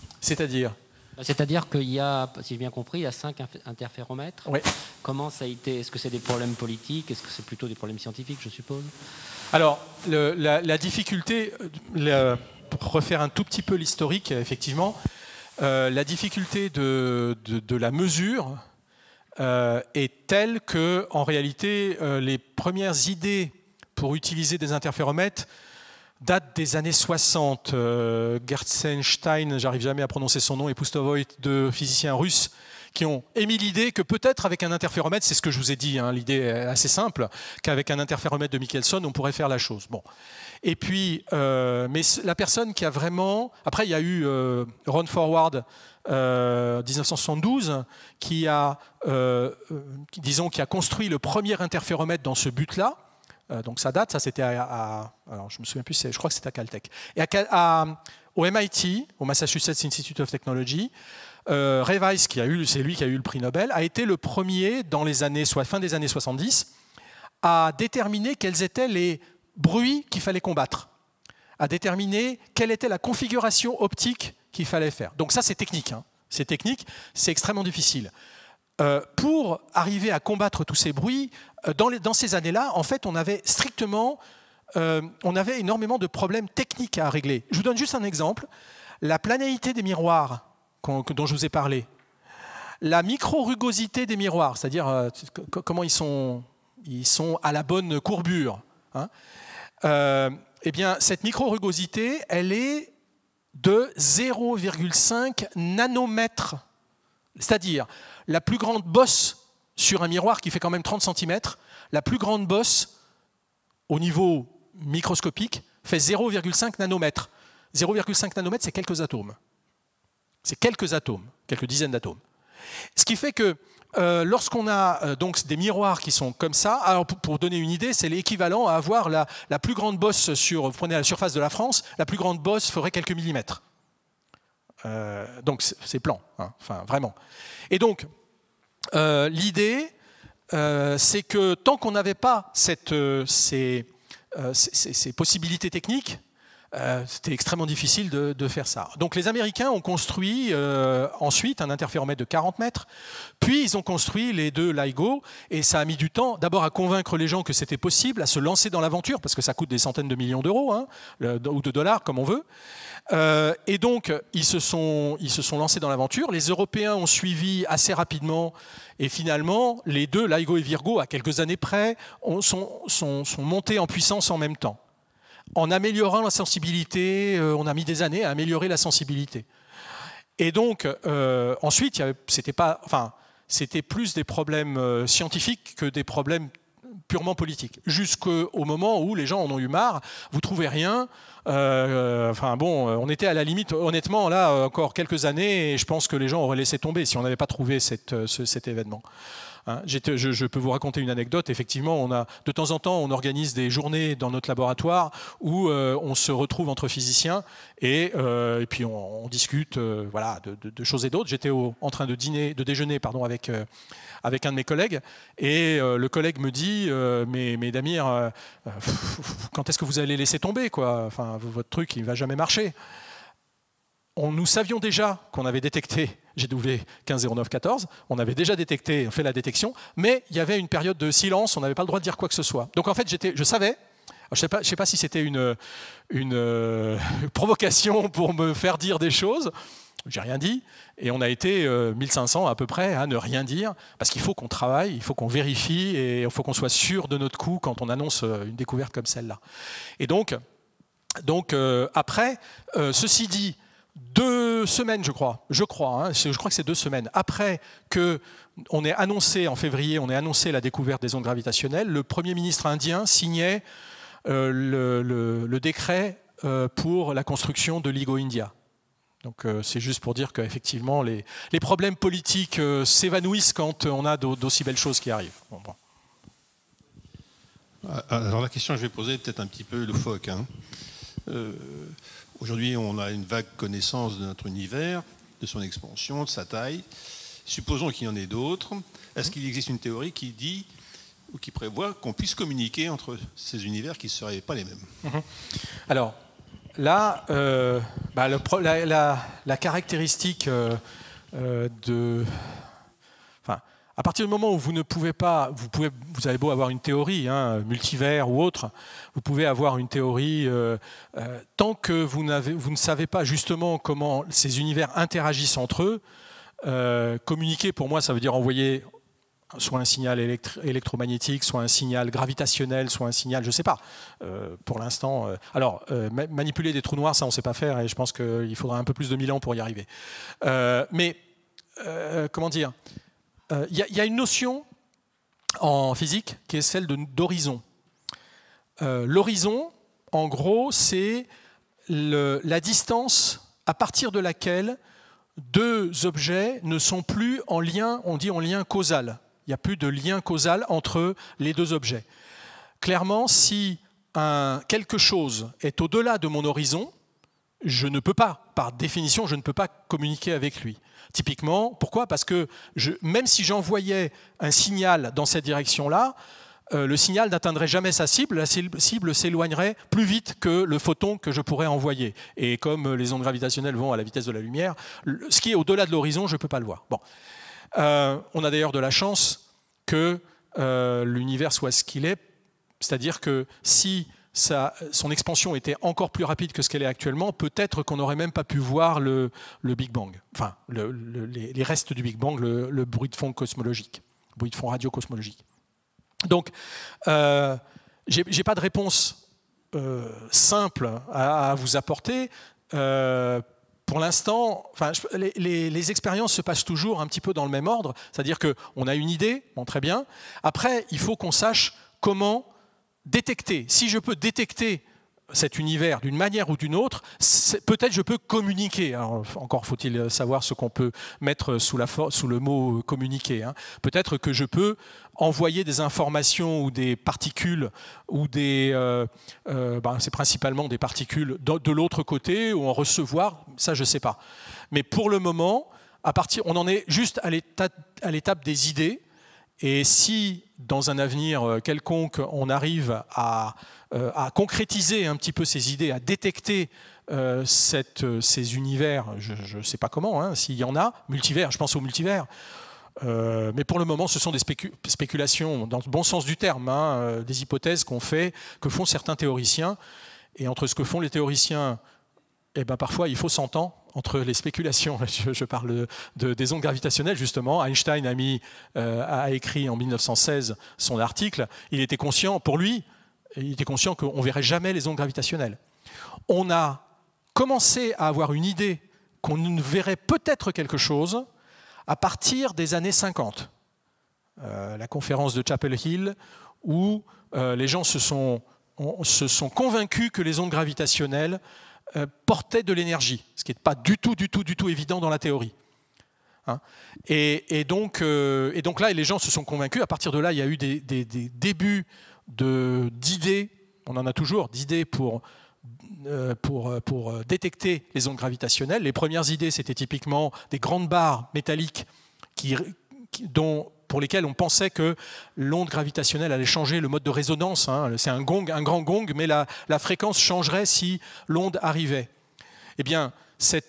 C'est-à-dire qu'il y a, si j'ai bien compris, il y a 5 interféromètres. Oui. Comment ça a été ? Est-ce que c'est des problèmes politiques ? Est-ce que c'est plutôt des problèmes scientifiques, je suppose ? Alors, la difficulté, pour refaire un tout petit peu l'historique, effectivement, la difficulté de la mesure est telle que, en réalité, les premières idées pour utiliser des interféromètres datent des années 60. Gertzenstein, j'arrive jamais à prononcer son nom, et Pustovoy, deux physiciens russes, qui ont émis l'idée que peut-être avec un interféromètre, c'est ce que je vous ai dit, l'idée est assez simple, qu'avec un interféromètre de Michelson, on pourrait faire la chose. Bon. Et puis, mais la personne qui a vraiment... Après, il y a eu Ron Forward, 1972, qui a construit le premier interféromètre dans ce but-là. Donc ça date, ça c'était alors je me souviens plus, je crois que c'était à Caltech. Et au MIT, au Massachusetts Institute of Technology, Ray Weiss, c'est lui qui a eu le prix Nobel, a été le premier dans les années, fin des années 70, à déterminer quels étaient les bruits qu'il fallait combattre, à déterminer quelle était la configuration optique qu'il fallait faire. Donc ça c'est technique, c'est technique, c'est extrêmement difficile. Pour arriver à combattre tous ces bruits, dans ces années-là, en fait, on avait énormément de problèmes techniques à régler. Je vous donne juste un exemple. La planéité des miroirs dont je vous ai parlé, la micro-rugosité des miroirs, c'est-à-dire comment ils sont à la bonne courbure. Eh bien, cette micro-rugosité, elle est de 0,5 nanomètres. C'est-à-dire, la plus grande bosse sur un miroir qui fait quand même 30 cm, la plus grande bosse au niveau microscopique fait 0,5 nanomètres. 0,5 nanomètres, c'est quelques atomes. C'est quelques atomes, quelques dizaines d'atomes. Ce qui fait que lorsqu'on a donc des miroirs qui sont comme ça, alors pour donner une idée, c'est l'équivalent à avoir la plus grande bosse vous prenez la surface de la France, la plus grande bosse ferait quelques millimètres. Donc c'est plan, hein, enfin vraiment. Et donc l'idée, c'est que tant qu'on n'avait pas ces possibilités techniques, c'était extrêmement difficile de faire ça. Donc les Américains ont construit ensuite un interféromètre de 40 mètres, puis ils ont construit les deux LIGO, et ça a mis du temps d'abord à convaincre les gens que c'était possible, à se lancer dans l'aventure, parce que ça coûte des centaines de millions d'euros, hein, ou de dollars comme on veut. Et donc ils se sont lancés dans l'aventure. Les Européens ont suivi assez rapidement, et finalement les deux, LIGO et Virgo, à quelques années près, sont montés en puissance en même temps. En améliorant la sensibilité, on a mis des années à améliorer la sensibilité. Et donc, ensuite, c'était plus des problèmes scientifiques que des problèmes purement politiques. Jusqu'au moment où les gens en ont eu marre, vous trouvez rien. On était à la limite, honnêtement, là, encore quelques années, et je pense que les gens auraient laissé tomber si on n'avait pas trouvé cet événement. Hein, je peux vous raconter une anecdote. Effectivement, de temps en temps, on organise des journées dans notre laboratoire où on se retrouve entre physiciens et puis on discute de choses et d'autres. J'étais en train de déjeuner avec un de mes collègues, et le collègue me dit mais Damir, quand est-ce que vous allez laisser tomber, quoi? Enfin, votre truc, il ne va jamais marcher. Nous savions déjà qu'on avait détecté GW 150914, on avait déjà fait la détection, mais il y avait une période de silence, on n'avait pas le droit de dire quoi que ce soit. Donc en fait, je savais, je ne sais pas si c'était une provocation pour me faire dire des choses, j'ai rien dit, et on a été 1500 à peu près à ne rien dire, parce qu'il faut qu'on travaille, il faut qu'on vérifie, et il faut qu'on soit sûr de notre coup quand on annonce une découverte comme celle-là. Et donc après, ceci dit, 2 semaines, je crois que c'est 2 semaines après qu'on ait annoncé, en février, on ait annoncé la découverte des ondes gravitationnelles, le Premier ministre indien signait le décret pour la construction de LIGO India. Donc c'est juste pour dire qu'effectivement, les problèmes politiques s'évanouissent quand on a d'aussi belles choses qui arrivent. Bon. Alors la question que je vais poser est peut-être un petit peu loufoque, hein. Aujourd'hui, on a une vague connaissance de notre univers, de son expansion, de sa taille. Supposons qu'il y en ait d'autres. Est-ce qu'il existe une théorie qui dit ou qui prévoit qu'on puisse communiquer entre ces univers qui ne seraient pas les mêmes? Alors, là, la caractéristique à partir du moment où vous ne pouvez pas, vous avez beau avoir une théorie, hein, multivers ou autre, vous pouvez avoir une théorie tant que vous ne savez pas justement comment ces univers interagissent entre eux. Communiquer, pour moi, ça veut dire envoyer soit un signal électromagnétique, soit un signal gravitationnel, soit un signal, je ne sais pas. Pour l'instant, manipuler des trous noirs, ça on ne sait pas faire, et je pense qu'il faudra un peu plus de 1000 ans pour y arriver. Comment dire? Il y a une notion en physique qui est celle d'horizon. L'horizon, en gros, c'est la distance à partir de laquelle 2 objets ne sont plus en lien, on dit en lien causal. Il n'y a plus de lien causal entre les 2 objets. Clairement, si quelque chose est au-delà de mon horizon, je ne peux pas, par définition, je ne peux pas communiquer avec lui. Typiquement, pourquoi? Parce que même si j'envoyais un signal dans cette direction-là, le signal n'atteindrait jamais sa cible, la cible s'éloignerait plus vite que le photon que je pourrais envoyer. Et comme les ondes gravitationnelles vont à la vitesse de la lumière, ce qui est au-delà de l'horizon, je ne peux pas le voir. Bon. On a d'ailleurs de la chance que l'univers soit ce qu'il est, c'est-à-dire que si son expansion était encore plus rapide que ce qu'elle est actuellement, peut-être qu'on n'aurait même pas pu voir le Big Bang, enfin les restes du Big Bang, le bruit de fond cosmologique, bruit de fond radio-cosmologique. Donc, j'ai pas de réponse simple à vous apporter. pour l'instant, les expériences se passent toujours un petit peu dans le même ordre, c'est-à-dire qu'on a une idée, bon, très bien. Après, il faut qu'on sache comment détecter. Si je peux détecter cet univers d'une manière ou d'une autre, peut-être je peux communiquer. Alors, encore faut-il savoir ce qu'on peut mettre sous le mot communiquer. Hein. Peut-être que je peux envoyer des informations ou des particules, ou c'est principalement des particules de l'autre côté, ou en recevoir, ça je ne sais pas. Mais pour le moment, on en est juste à l'étape des idées. Et si, dans un avenir quelconque, on arrive à concrétiser un petit peu ces idées, à détecter ces univers, je ne sais pas comment, hein, s'il y en a, multivers, je pense au multivers, mais pour le moment, ce sont des spéculations, dans le bon sens du terme, hein, des hypothèses que font certains théoriciens. Et entre ce que font les théoriciens, parfois il faut 100 ans entre les spéculations. Je parle des ondes gravitationnelles, justement. Einstein a écrit en 1916 son article. Il était conscient qu'on ne verrait jamais les ondes gravitationnelles. On a commencé à avoir une idée qu'on ne verrait peut-être quelque chose à partir des années 50. La conférence de Chapel Hill, où les gens se sont convaincus que les ondes gravitationnelles portaient de l'énergie, ce qui n'est pas du tout évident dans la théorie. Hein. Et donc là, les gens se sont convaincus. À partir de là, il y a eu des débuts d'idées, on en a toujours, d'idées pour détecter les ondes gravitationnelles. Les premières idées, c'était typiquement des grandes barres métalliques pour lesquelles on pensait que l'onde gravitationnelle allait changer le mode de résonance. Hein. C'est un grand gong, mais la fréquence changerait si l'onde arrivait. Eh bien, ces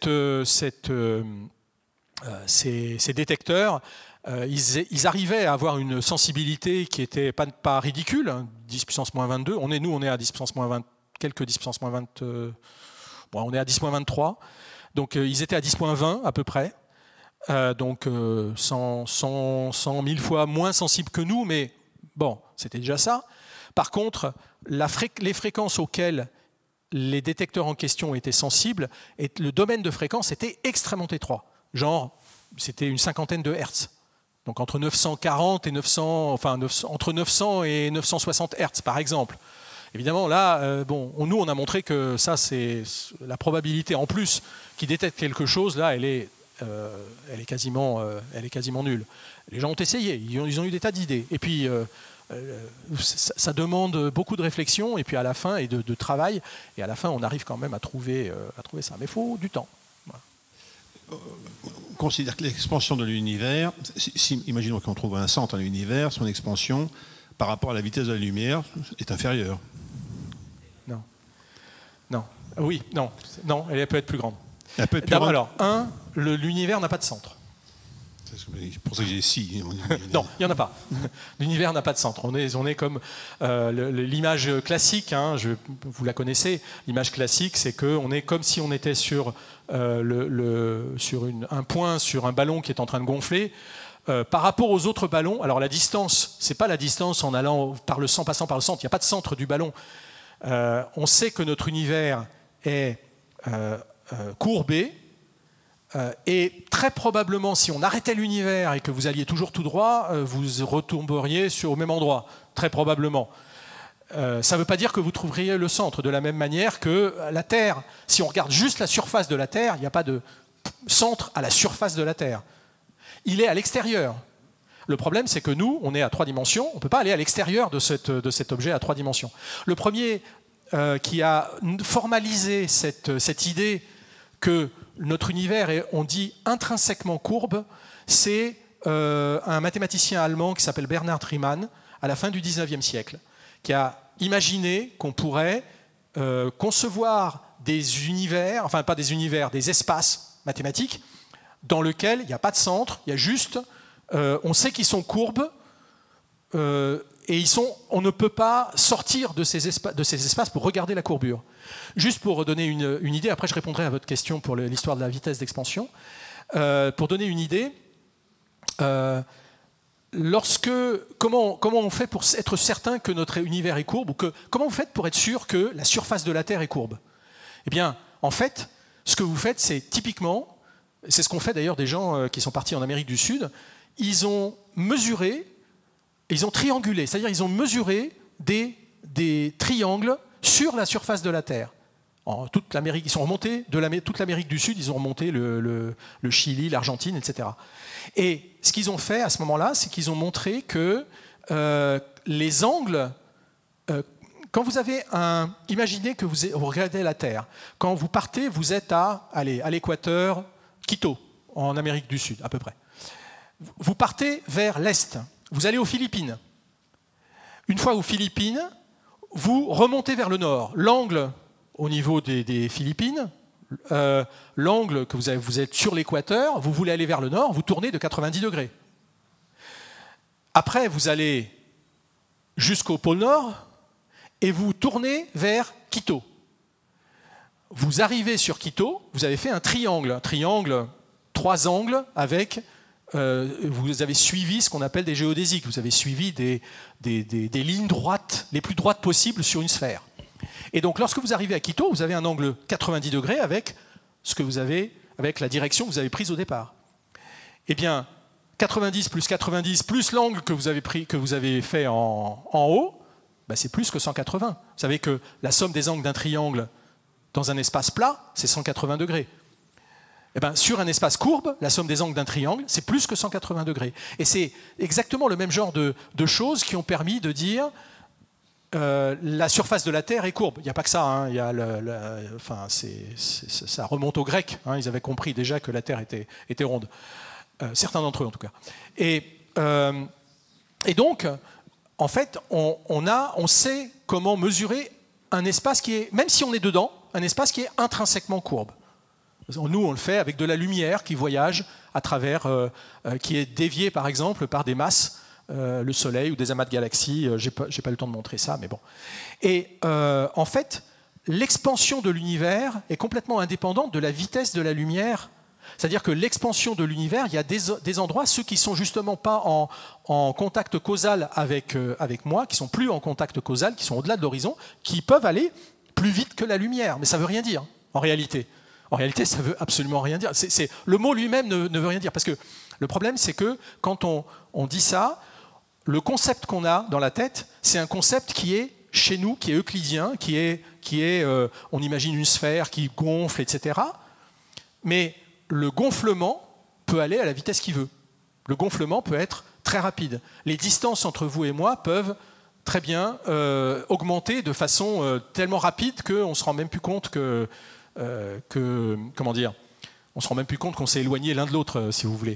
détecteurs, ils arrivaient à avoir une sensibilité qui n'était pas ridicule, hein, 10 puissance moins 22. On est à 10 puissance moins 20, quelques 10 puissance moins 20. On est à 10 moins 23. Donc, ils étaient à 10 moins 20 à peu près. Donc 100 000 fois moins sensibles que nous, mais bon, c'était déjà ça. Par contre, les fréquences auxquelles les détecteurs en question étaient sensibles, et le domaine de fréquence était extrêmement étroit. Genre, c'était une cinquantaine de Hertz. Donc entre 940 et 900, entre 900 et 960 Hertz, par exemple. Évidemment, là, nous, on a montré que ça, c'est la probabilité en plus qui détecte quelque chose, là, elle est quasiment nulle. Les gens ont essayé, ils ont eu des tas d'idées. Et puis, ça demande beaucoup de réflexion et puis à la fin, et de travail. Et à la fin, on arrive quand même à trouver ça. Mais il faut du temps. Voilà. On considère que l'expansion de l'univers, imaginons qu'on trouve un centre dans l'univers, son expansion, par rapport à la vitesse de la lumière, est inférieure. Non. Oui, non, elle peut être plus grande. Alors, l'univers n'a pas de centre. C'est pour ça que j'ai si. Non, il n'y en a pas. L'univers n'a pas de centre. On est comme l'image classique, hein, vous la connaissez. L'image classique, c'est qu'on est comme si on était sur un point, sur un ballon qui est en train de gonfler. Par rapport aux autres ballons, alors la distance, ce n'est pas la distance en allant passant par le centre, il n'y a pas de centre du ballon. On sait que notre univers est courbé, et très probablement, si on arrêtait l'univers et que vous alliez toujours tout droit, vous retomberiez au même endroit, très probablement. Ça ne veut pas dire que vous trouveriez le centre, de la même manière que la Terre. Si on regarde juste la surface de la Terre, il n'y a pas de centre à la surface de la Terre. Il est à l'extérieur. Le problème, c'est que nous, on est à 3 dimensions, on ne peut pas aller à l'extérieur de cet objet à 3 dimensions. Le premier qui a formalisé cette idée que notre univers est, on dit, intrinsèquement courbe, c'est un mathématicien allemand qui s'appelle Bernhard Riemann, à la fin du XIXe siècle, qui a imaginé qu'on pourrait concevoir des univers, enfin pas des univers, des espaces mathématiques dans lesquels il n'y a pas de centre, il y a juste, on sait qu'ils sont courbes, et on ne peut pas sortir de ces espaces pour regarder la courbure. Juste pour donner une idée, après je répondrai à votre question pour l'histoire de la vitesse d'expansion. Pour donner une idée, comment on fait pour être certain que notre univers est courbe, ou comment vous faites pour être sûr que la surface de la Terre est courbe? Eh bien, en fait, ce que vous faites, c'est typiquement, c'est ce qu'ont fait d'ailleurs des gens qui sont partis en Amérique du Sud, ils ont mesuré, ils ont triangulé, c'est-à-dire ils ont mesuré des triangles sur la surface de la Terre. En toute l'Amérique, ils sont remontés toute l'Amérique du Sud, ils ont remonté le Chili, l'Argentine, etc. Et ce qu'ils ont fait à ce moment-là, c'est qu'ils ont montré que les angles, quand vous avez imaginez que vous regardez la Terre, quand vous partez, vous êtes à l'équateur, Quito, en Amérique du Sud, à peu près. Vous partez vers l'est, vous allez aux Philippines. Une fois aux Philippines, vous remontez vers le nord. L'angle au niveau des Philippines, l'angle que vous êtes sur l'équateur, vous voulez aller vers le nord, vous tournez de 90 degrés. Après, vous allez jusqu'au pôle Nord et vous tournez vers Quito. Vous arrivez sur Quito, vous avez fait un triangle, 3 angles avec... vous avez suivi ce qu'on appelle des géodésiques, vous avez suivi des lignes droites, les plus droites possibles sur une sphère. Et donc lorsque vous arrivez à Quito, vous avez un angle 90 degrés avec la direction que vous avez prise au départ. Eh bien, 90 plus l'angle que vous avez fait en haut, c'est plus que 180. Vous savez que la somme des angles d'un triangle dans un espace plat, c'est 180 degrés. Eh bien, sur un espace courbe, la somme des angles d'un triangle, c'est plus que 180 degrés. Et c'est exactement le même genre de choses qui ont permis de dire la surface de la Terre est courbe. Il n'y a pas que ça. Hein. Il y a ça remonte aux Grecs. Hein. Ils avaient compris déjà que la Terre était ronde. Certains d'entre eux, en tout cas. Et donc, en fait, on sait comment mesurer un espace qui est, même si on est dedans, un espace qui est intrinsèquement courbe. Nous, on le fait avec de la lumière qui voyage à travers, qui est déviée, par exemple, par des masses, le Soleil ou des amas de galaxies. J'ai pas eu le temps de montrer ça, mais bon. Et en fait, l'expansion de l'univers est complètement indépendante de la vitesse de la lumière. C'est-à-dire que l'expansion de l'univers, il y a des endroits, ceux qui ne sont justement pas en contact causal avec moi, qui ne sont plus en contact causal, qui sont au-delà de l'horizon, qui peuvent aller plus vite que la lumière. Mais ça ne veut rien dire, en réalité. En réalité, ça ne veut absolument rien dire. Le mot lui-même ne veut rien dire. Parce que le problème, c'est que quand on dit ça, le concept qu'on a dans la tête, c'est un concept qui est chez nous, qui est euclidien, qui est on imagine une sphère qui gonfle, etc. Mais le gonflement peut aller à la vitesse qu'il veut. Le gonflement peut être très rapide. Les distances entre vous et moi peuvent très bien augmenter de façon tellement rapide qu'on ne se rend même plus compte comment dire, on se rend même plus compte qu'on s'est éloigné l'un de l'autre, si vous voulez.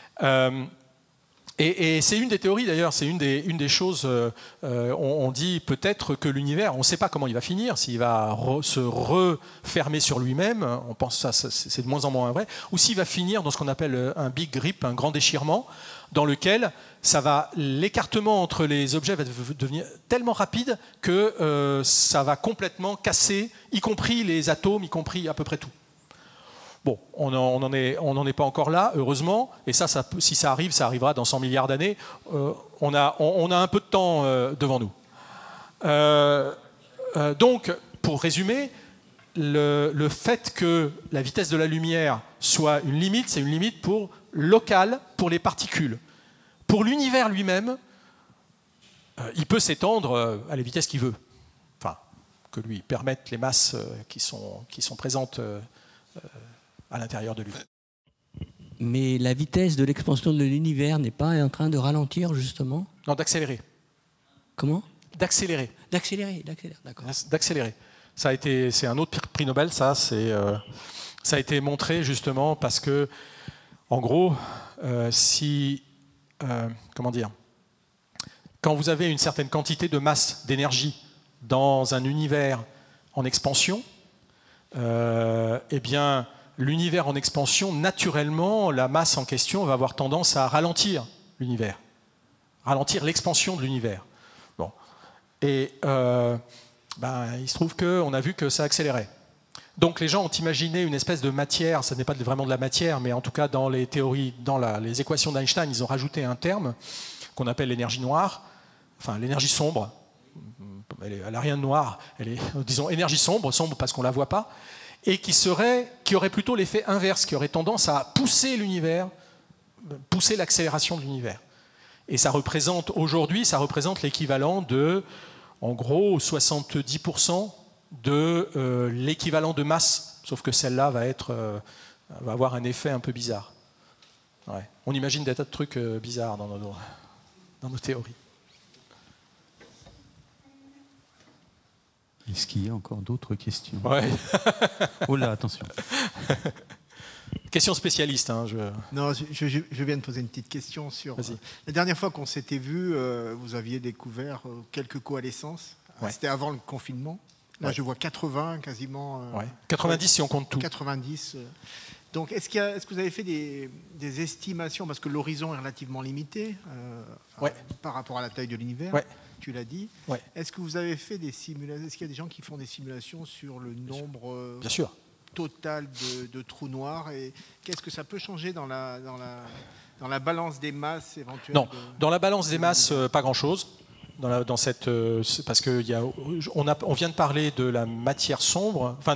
Et c'est une des théories d'ailleurs, c'est une des choses, on dit peut-être que l'univers, on ne sait pas comment il va finir, s'il va se refermer sur lui-même, on pense que ça c'est de moins en moins vrai, ou s'il va finir dans ce qu'on appelle un big rip, un grand déchirement, dans lequel l'écartement entre les objets va devenir tellement rapide que ça va complètement casser, y compris les atomes, y compris à peu près tout. Bon, on n'en est pas encore là, heureusement, et ça si ça arrive, ça arrivera dans 100 milliards d'années. On a un peu de temps devant nous. Donc, pour résumer, le fait que la vitesse de la lumière soit une limite, c'est une limite locale pour les particules. Pour l'univers lui-même, il peut s'étendre à la vitesse qu'il veut, enfin, que lui permettent les masses qui sont présentes à l'intérieur de lui. Mais la vitesse de l'expansion de l'univers n'est pas en train de ralentir, justement ? Non, d'accélérer. Comment ? D'accélérer. D'accélérer, d'accord. D'accélérer. C'est un autre prix Nobel, ça a été montré justement parce que, en gros, comment dire, quand vous avez une certaine quantité de masse d'énergie dans un univers en expansion, eh bien, l'univers en expansion, naturellement, la masse en question va avoir tendance à ralentir l'univers, ralentir l'expansion de l'univers. Bon. Et il se trouve qu'on a vu que ça accélérait. Donc les gens ont imaginé une espèce de matière, ce n'est pas vraiment de la matière, mais en tout cas dans les théories, dans les équations d'Einstein, ils ont rajouté un terme qu'on appelle l'énergie noire, enfin l'énergie sombre. Elle n'a rien de noir, elle est, disons, énergie sombre parce qu'on ne la voit pas. et qui aurait plutôt l'effet inverse, qui aurait tendance à pousser l'univers, pousser l'accélération de l'univers. Et ça représente l'équivalent de, en gros, 70% de l'équivalent de masse, sauf que celle-là va avoir un effet un peu bizarre. Ouais. On imagine des tas de trucs bizarres dans nos théories. Est-ce qu'il y a encore d'autres questions? Ouais. Oh là, attention. Question spécialiste. Hein, Non, je viens de poser une petite question sur... la dernière fois qu'on s'était vu, vous aviez découvert quelques coalescences. Ouais. C'était avant le confinement. Là, je vois 80 quasiment. 90 si on compte tout. 90. Donc, est-ce que vous avez fait des estimations, parce que l'horizon est relativement limité par rapport à la taille de l'univers, tu l'as dit. Ouais. Est-ce que vous avez fait des simulations? Est-ce qu'il y a des gens qui font des simulations sur le nombre Bien sûr. total de trous noirs, et qu'est-ce que ça peut changer dans la balance des masses éventuelles? Non, dans la balance des masses, pas grand-chose. Parce que on vient de parler de la matière sombre, enfin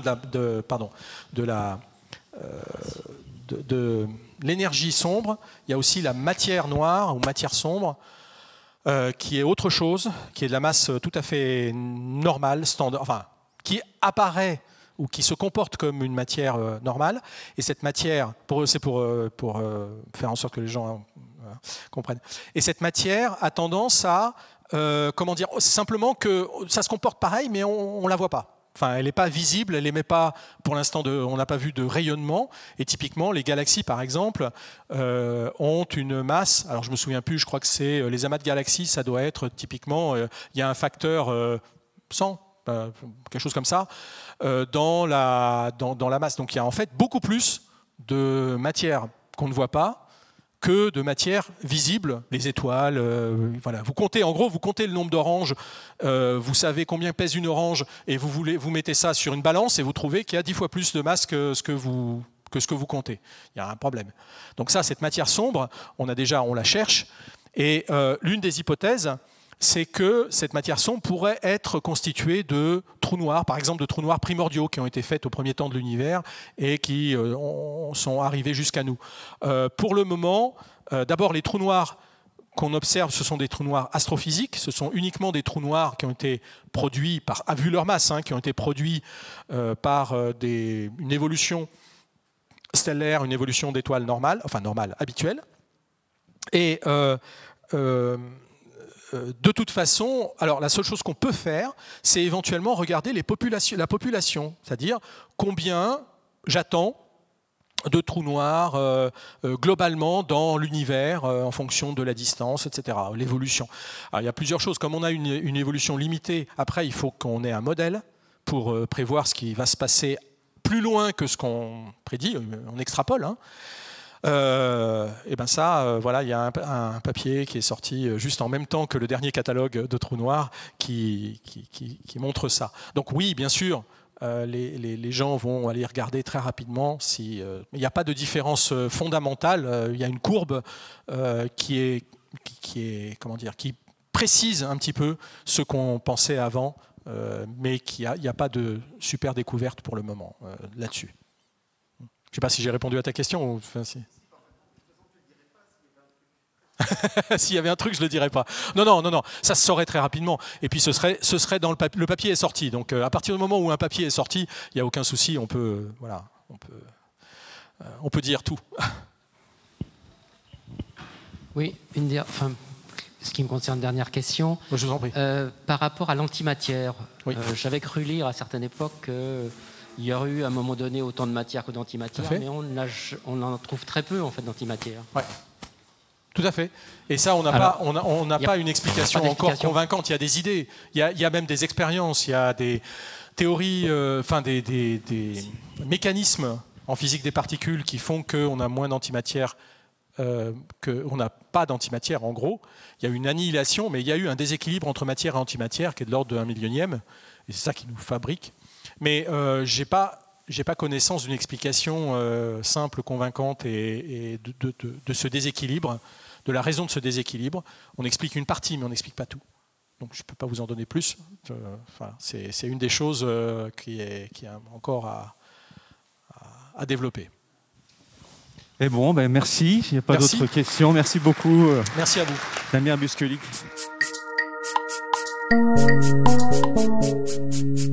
de l'énergie sombre. Il y a aussi la matière noire ou matière sombre, qui est autre chose, qui est de la masse tout à fait normale, standard, enfin qui apparaît ou qui se comporte comme une matière normale. Et cette matière, c'est pour faire en sorte que les gens comprennent. Et cette matière a tendance à simplement que ça se comporte pareil, mais on ne la voit pas. Enfin, elle n'est pas visible, elle émet pas, pour l'instant, on n'a pas vu de rayonnement. Et typiquement, les galaxies, par exemple, ont une masse. Alors, je me souviens plus. Je crois que c'est les amas de galaxies. Ça doit être typiquement. Il y a un facteur 100, quelque chose comme ça, dans la masse. Donc, il y a en fait beaucoup plus de matière qu'on ne voit pas que de matière visible, les étoiles. Voilà. Vous comptez le nombre d'oranges, vous savez combien pèse une orange, et vous mettez ça sur une balance et vous trouvez qu'il y a 10 fois plus de masse que ce que vous comptez. Il y a un problème. Donc ça, cette matière sombre, on la cherche, et l'une des hypothèses, c'est que cette matière sombre pourrait être constituée de trous noirs, par exemple de trous noirs primordiaux qui ont été faits au premier temps de l'univers et qui sont arrivés jusqu'à nous. Pour le moment, d'abord les trous noirs qu'on observe, ce sont des trous noirs astrophysiques, ce sont uniquement des trous noirs qui ont été produits, vu leur masse, qui ont été produits par une évolution stellaire, une évolution d'étoiles normale, habituelle. Et de toute façon, alors la seule chose qu'on peut faire, c'est éventuellement regarder la population, c'est-à-dire combien j'attends de trous noirs globalement dans l'univers en fonction de la distance, etc., l'évolution. Alors, il y a plusieurs choses. Comme on a une évolution limitée, après il faut qu'on ait un modèle pour prévoir ce qui va se passer plus loin que ce qu'on prédit, on extrapole, et ben ça, voilà, il y a un papier qui est sorti juste en même temps que le dernier catalogue de trous noirs qui montre ça. Donc oui, bien sûr, les gens vont aller regarder très rapidement. Il n'y a pas de différence fondamentale. Il y a une courbe qui précise un petit peu ce qu'on pensait avant, mais il n'y a pas de super découverte pour le moment là-dessus. Je ne sais pas si j'ai répondu à ta question. S'il y avait un truc, je ne le dirais pas. Non, ça se saurait très rapidement. Et puis ce serait dans le papier est sorti. Donc à partir du moment où un papier est sorti, il n'y a aucun souci, on peut dire tout. Oui, ce qui me concerne, dernière question. Je vous en prie. Par rapport à l'antimatière, oui. J'avais cru lire à certaines époques qu'il y aurait eu à un moment donné autant de matière que d'antimatière, mais on en trouve très peu en fait d'antimatière. Ouais. Tout à fait. Et ça, on n'a pas une explication encore convaincante. Il y a des idées, il y a même des expériences, il y a des théories, des mécanismes en physique des particules qui font qu'on a moins d'antimatière, qu'on n'a pas d'antimatière en gros. Il y a une annihilation, mais il y a eu un déséquilibre entre matière et antimatière qui est de l'ordre de 1 millionième. Et c'est ça qui nous fabrique. Mais je n'ai pas connaissance d'une explication simple, convaincante et de ce déséquilibre, de la raison de ce déséquilibre. On explique une partie, mais on n'explique pas tout. Donc je ne peux pas vous en donner plus. C'est une des choses qui est encore à développer. Et bon, ben merci. Il n'y a pas d'autres questions. Merci beaucoup. Merci à vous. Damien Busquelic.